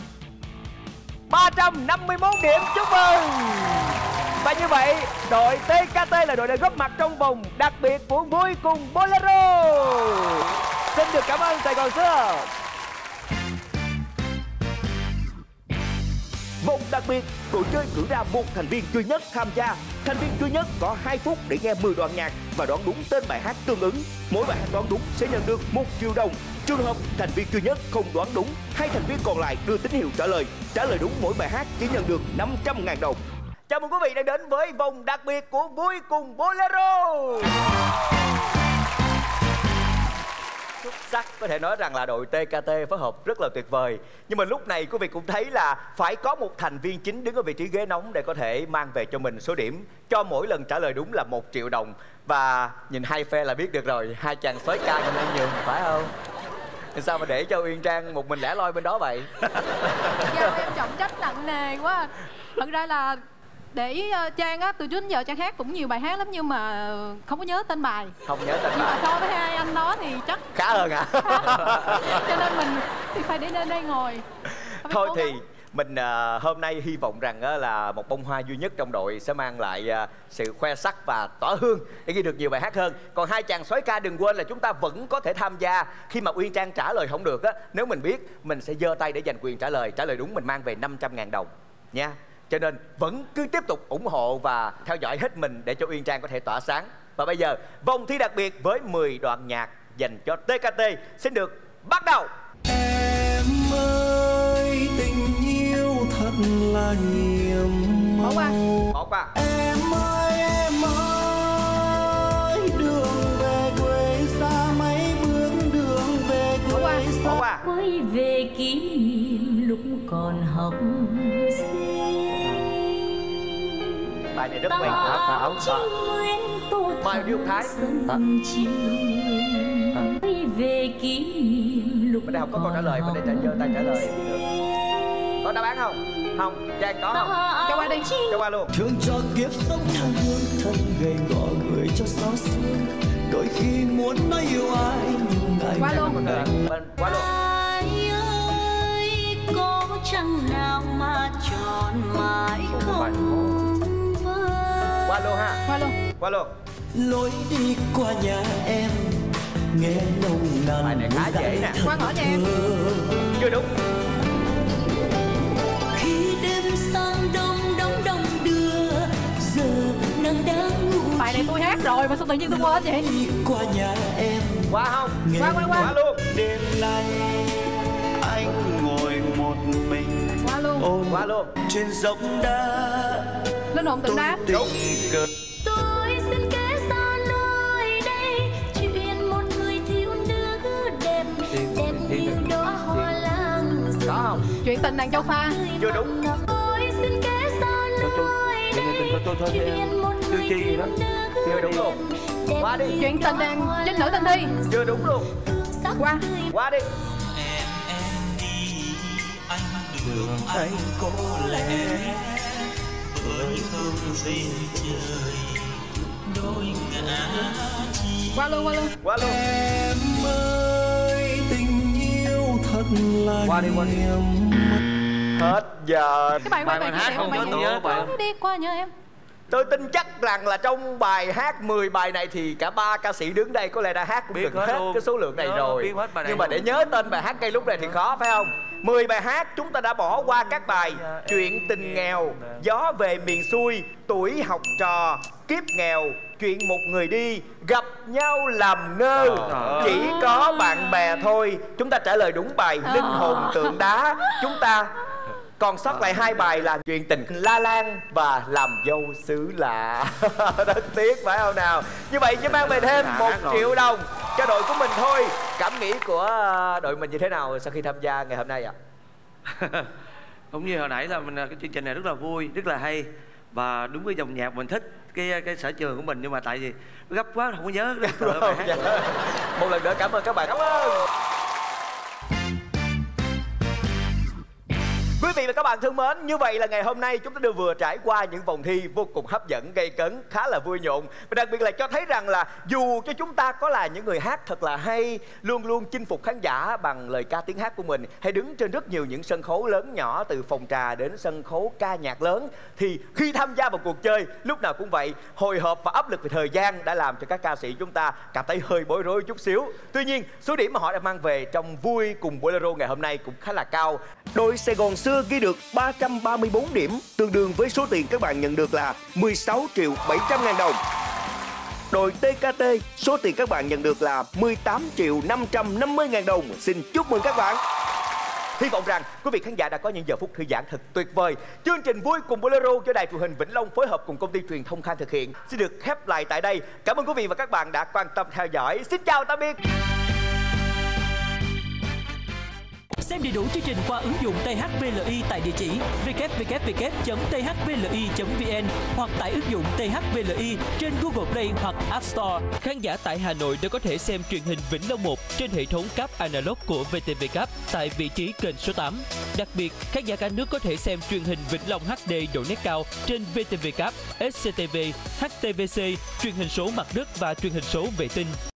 351 điểm. Chúc mừng. Và như vậy, đội TKT là đội đã góp mặt trong vòng đặc biệt của Vui Cùng Bolero. Xin được cảm ơn Sài Gòn xưa. Vòng đặc biệt, đội chơi cử ra một thành viên duy nhất tham gia. Thành viên duy nhất có 2 phút để nghe 10 đoạn nhạc và đoán đúng tên bài hát tương ứng. Mỗi bài hát đoán đúng sẽ nhận được 1 triệu đồng. Trường hợp thành viên duy nhất không đoán đúng, 2 thành viên còn lại đưa tín hiệu trả lời. Trả lời đúng mỗi bài hát chỉ nhận được 500.000 đồng. Chào mừng quý vị đã đến với vòng đặc biệt của Vui Cùng Bolero. Xuất sắc, có thể nói rằng là đội TKT phối hợp rất là tuyệt vời. Nhưng mà lúc này quý vị cũng thấy là phải có một thành viên chính đứng ở vị trí ghế nóng để có thể mang về cho mình số điểm. Cho mỗi lần trả lời đúng là 1 triệu đồng. Và nhìn hai phe là biết được rồi, hai chàng soái ca hôm nay nhường, phải không? Thì sao mà để cho Uyên Trang một mình lẻ loi bên đó vậy? Giao em trọng trách nặng nề quá. Thật ra là để Trang á, từ trước đến giờ Trang hát cũng nhiều bài hát lắm nhưng mà không có nhớ tên bài. Không nhớ tên nhưng bài. mà so với hai anh đó thì chắc khá hơn à? Cho nên mình thì phải để lên đây ngồi. Thôi thì mình hôm nay hy vọng rằng là một bông hoa duy nhất trong đội sẽ mang lại sự khoe sắc và tỏa hương để ghi được nhiều bài hát hơn. Còn hai chàng soái ca đừng quên là chúng ta vẫn có thể tham gia khi mà Uyên Trang trả lời không được á. Nếu mình biết mình sẽ giơ tay để giành quyền trả lời. Trả lời đúng mình mang về 500.000 đồng nha. Cho nên vẫn cứ tiếp tục ủng hộ và theo dõi hết mình để cho Uyên Trang có thể tỏa sáng. Và bây giờ vòng thi đặc biệt với 10 đoạn nhạc dành cho TKT xin được bắt đầu. Em ơi, tình yêu thật là nhiệm màu. Bỏ qua. Em ơi, đường về quê xa mấy bước đường về quê xa. Quay về kỷ niệm lúc còn học sinh. Bài này rất quen thuộc. Mai Điêu Thái. Quay về kỷ niệm lúc bên đây không có câu trả lời, bên đây giơ tay trả lời được. Có đáp án không? Không, Trang có không? Cho qua đi. Cho qua luôn. Thương cho kiếp sống hương thân gầy gò người cho gió sương. Đôi khi muốn nói yêu ai nhưng ngại qua luôn. Qua luôn. Ai ơi, có chăng nào mà tròn mãi không Qua luôn ha. Qua luôn. Qua luôn. Lối đi qua nhà em nghe nồng nàn. Bài này khá dễ nè. Qua ngõ nhà em. Chưa đúng. Khi đêm sang đông đông đưa giờ nàng đang ngủ. Bài này tôi hát rồi mà sao tự nhiên tôi quên vậy? Đi qua nhà em. Qua không? Qua luôn. Đêm nay anh ngồi một mình. Qua luôn. Ôm qua luôn. Trên dốc đá. Linh hồn tượng đá. Tình cờ. Tôi xin kể ra nơi đây chuyện một người thiếu nữ đẹp đẹp như đóa hoa lan. Có không? Chuyện tình nàng châu Pha. Chưa đúng. Tôi xin kể ra nơi đây chuyện một người thiếu nữ. Chưa đúng luôn. Qua đi. Chuyện tình nàng trinh nữ Tình Thi. Chưa đúng luôn. Qua. Qua đi. Đường anh có lẽ bởi không xin trời đôi ngã chi. Qua luôn. Qua luôn. Em ơi tình yêu thật là qua đi. Hết giờ. Cái bài hát không nhớ bài. Đi qua nhà em. Tôi tin chắc rằng là trong bài hát 10 bài này thì cả 3 ca sĩ đứng đây có lẽ đã hát cũng được hết cái số lượng này rồi. Nhưng mà để nhớ tên bài hát ngay lúc này thì khó phải không? 10 bài hát chúng ta đã bỏ qua các bài Chuyện tình nghèo, Gió về miền xuôi, Tuổi học trò, Kiếp nghèo, Chuyện một người đi, Gặp nhau làm ngơ, Chỉ có bạn bè thôi. Chúng ta trả lời đúng bài Linh hồn tượng đá. Chúng ta còn sót lại 2 bài là Chuyện tình La Lan và Làm dâu xứ lạ. Rất tiếc phải không nào? Như vậy chỉ mang về thêm 1 triệu đồng cho đội của mình thôi. Cảm nghĩ của đội mình như thế nào sau khi tham gia ngày hôm nay ạ? Cũng như hồi nãy là mình cái chương trình này rất là vui, rất là hay và đúng cái dòng nhạc mình thích cái sở trường của mình, nhưng mà tại vì gấp quá không có nhớ. Một lần nữa cảm ơn các bạn. Cảm ơn. Quý vị và các bạn thân mến, như vậy là ngày hôm nay chúng ta đều vừa trải qua những vòng thi vô cùng hấp dẫn, gây cấn, khá là vui nhộn. Và đặc biệt là cho thấy rằng là dù cho chúng ta có là những người hát thật là hay, luôn luôn chinh phục khán giả bằng lời ca tiếng hát của mình, hay đứng trên rất nhiều những sân khấu lớn nhỏ từ phòng trà đến sân khấu ca nhạc lớn, thì khi tham gia vào cuộc chơi lúc nào cũng vậy, hồi hộp và áp lực về thời gian đã làm cho các ca sĩ chúng ta cảm thấy hơi bối rối chút xíu. Tuy nhiên số điểm mà họ đã mang về trong Vui cùng Bolero ngày hôm nay cũng khá là cao. Đội Sài Gòn Xưa ghi được 334 điểm, tương đương với số tiền các bạn nhận được là 16.700.000 đồng. Đội TKT, số tiền các bạn nhận được là 18.550.000 đồng. Xin chúc mừng các bạn. Hy vọng rằng quý vị khán giả đã có những giờ phút thư giãn thật tuyệt vời. Chương trình Vui cùng Bolero do Đài Truyền hình Vĩnh Long phối hợp cùng công ty truyền thông Khang thực hiện xin được khép lại tại đây. Cảm ơn quý vị và các bạn đã quan tâm theo dõi. Xin chào tạm biệt. Xem đầy đủ chương trình qua ứng dụng THVLI tại địa chỉ www.thvli.vn hoặc tải ứng dụng THVLI trên Google Play hoặc App Store. Khán giả tại Hà Nội đã có thể xem truyền hình Vĩnh Long 1 trên hệ thống cáp analog của VTV Cáp tại vị trí kênh số 8. Đặc biệt, khán giả cả nước có thể xem truyền hình Vĩnh Long HD độ nét cao trên VTV Cáp, SCTV, HTVC, truyền hình số mặt đất và truyền hình số vệ tinh.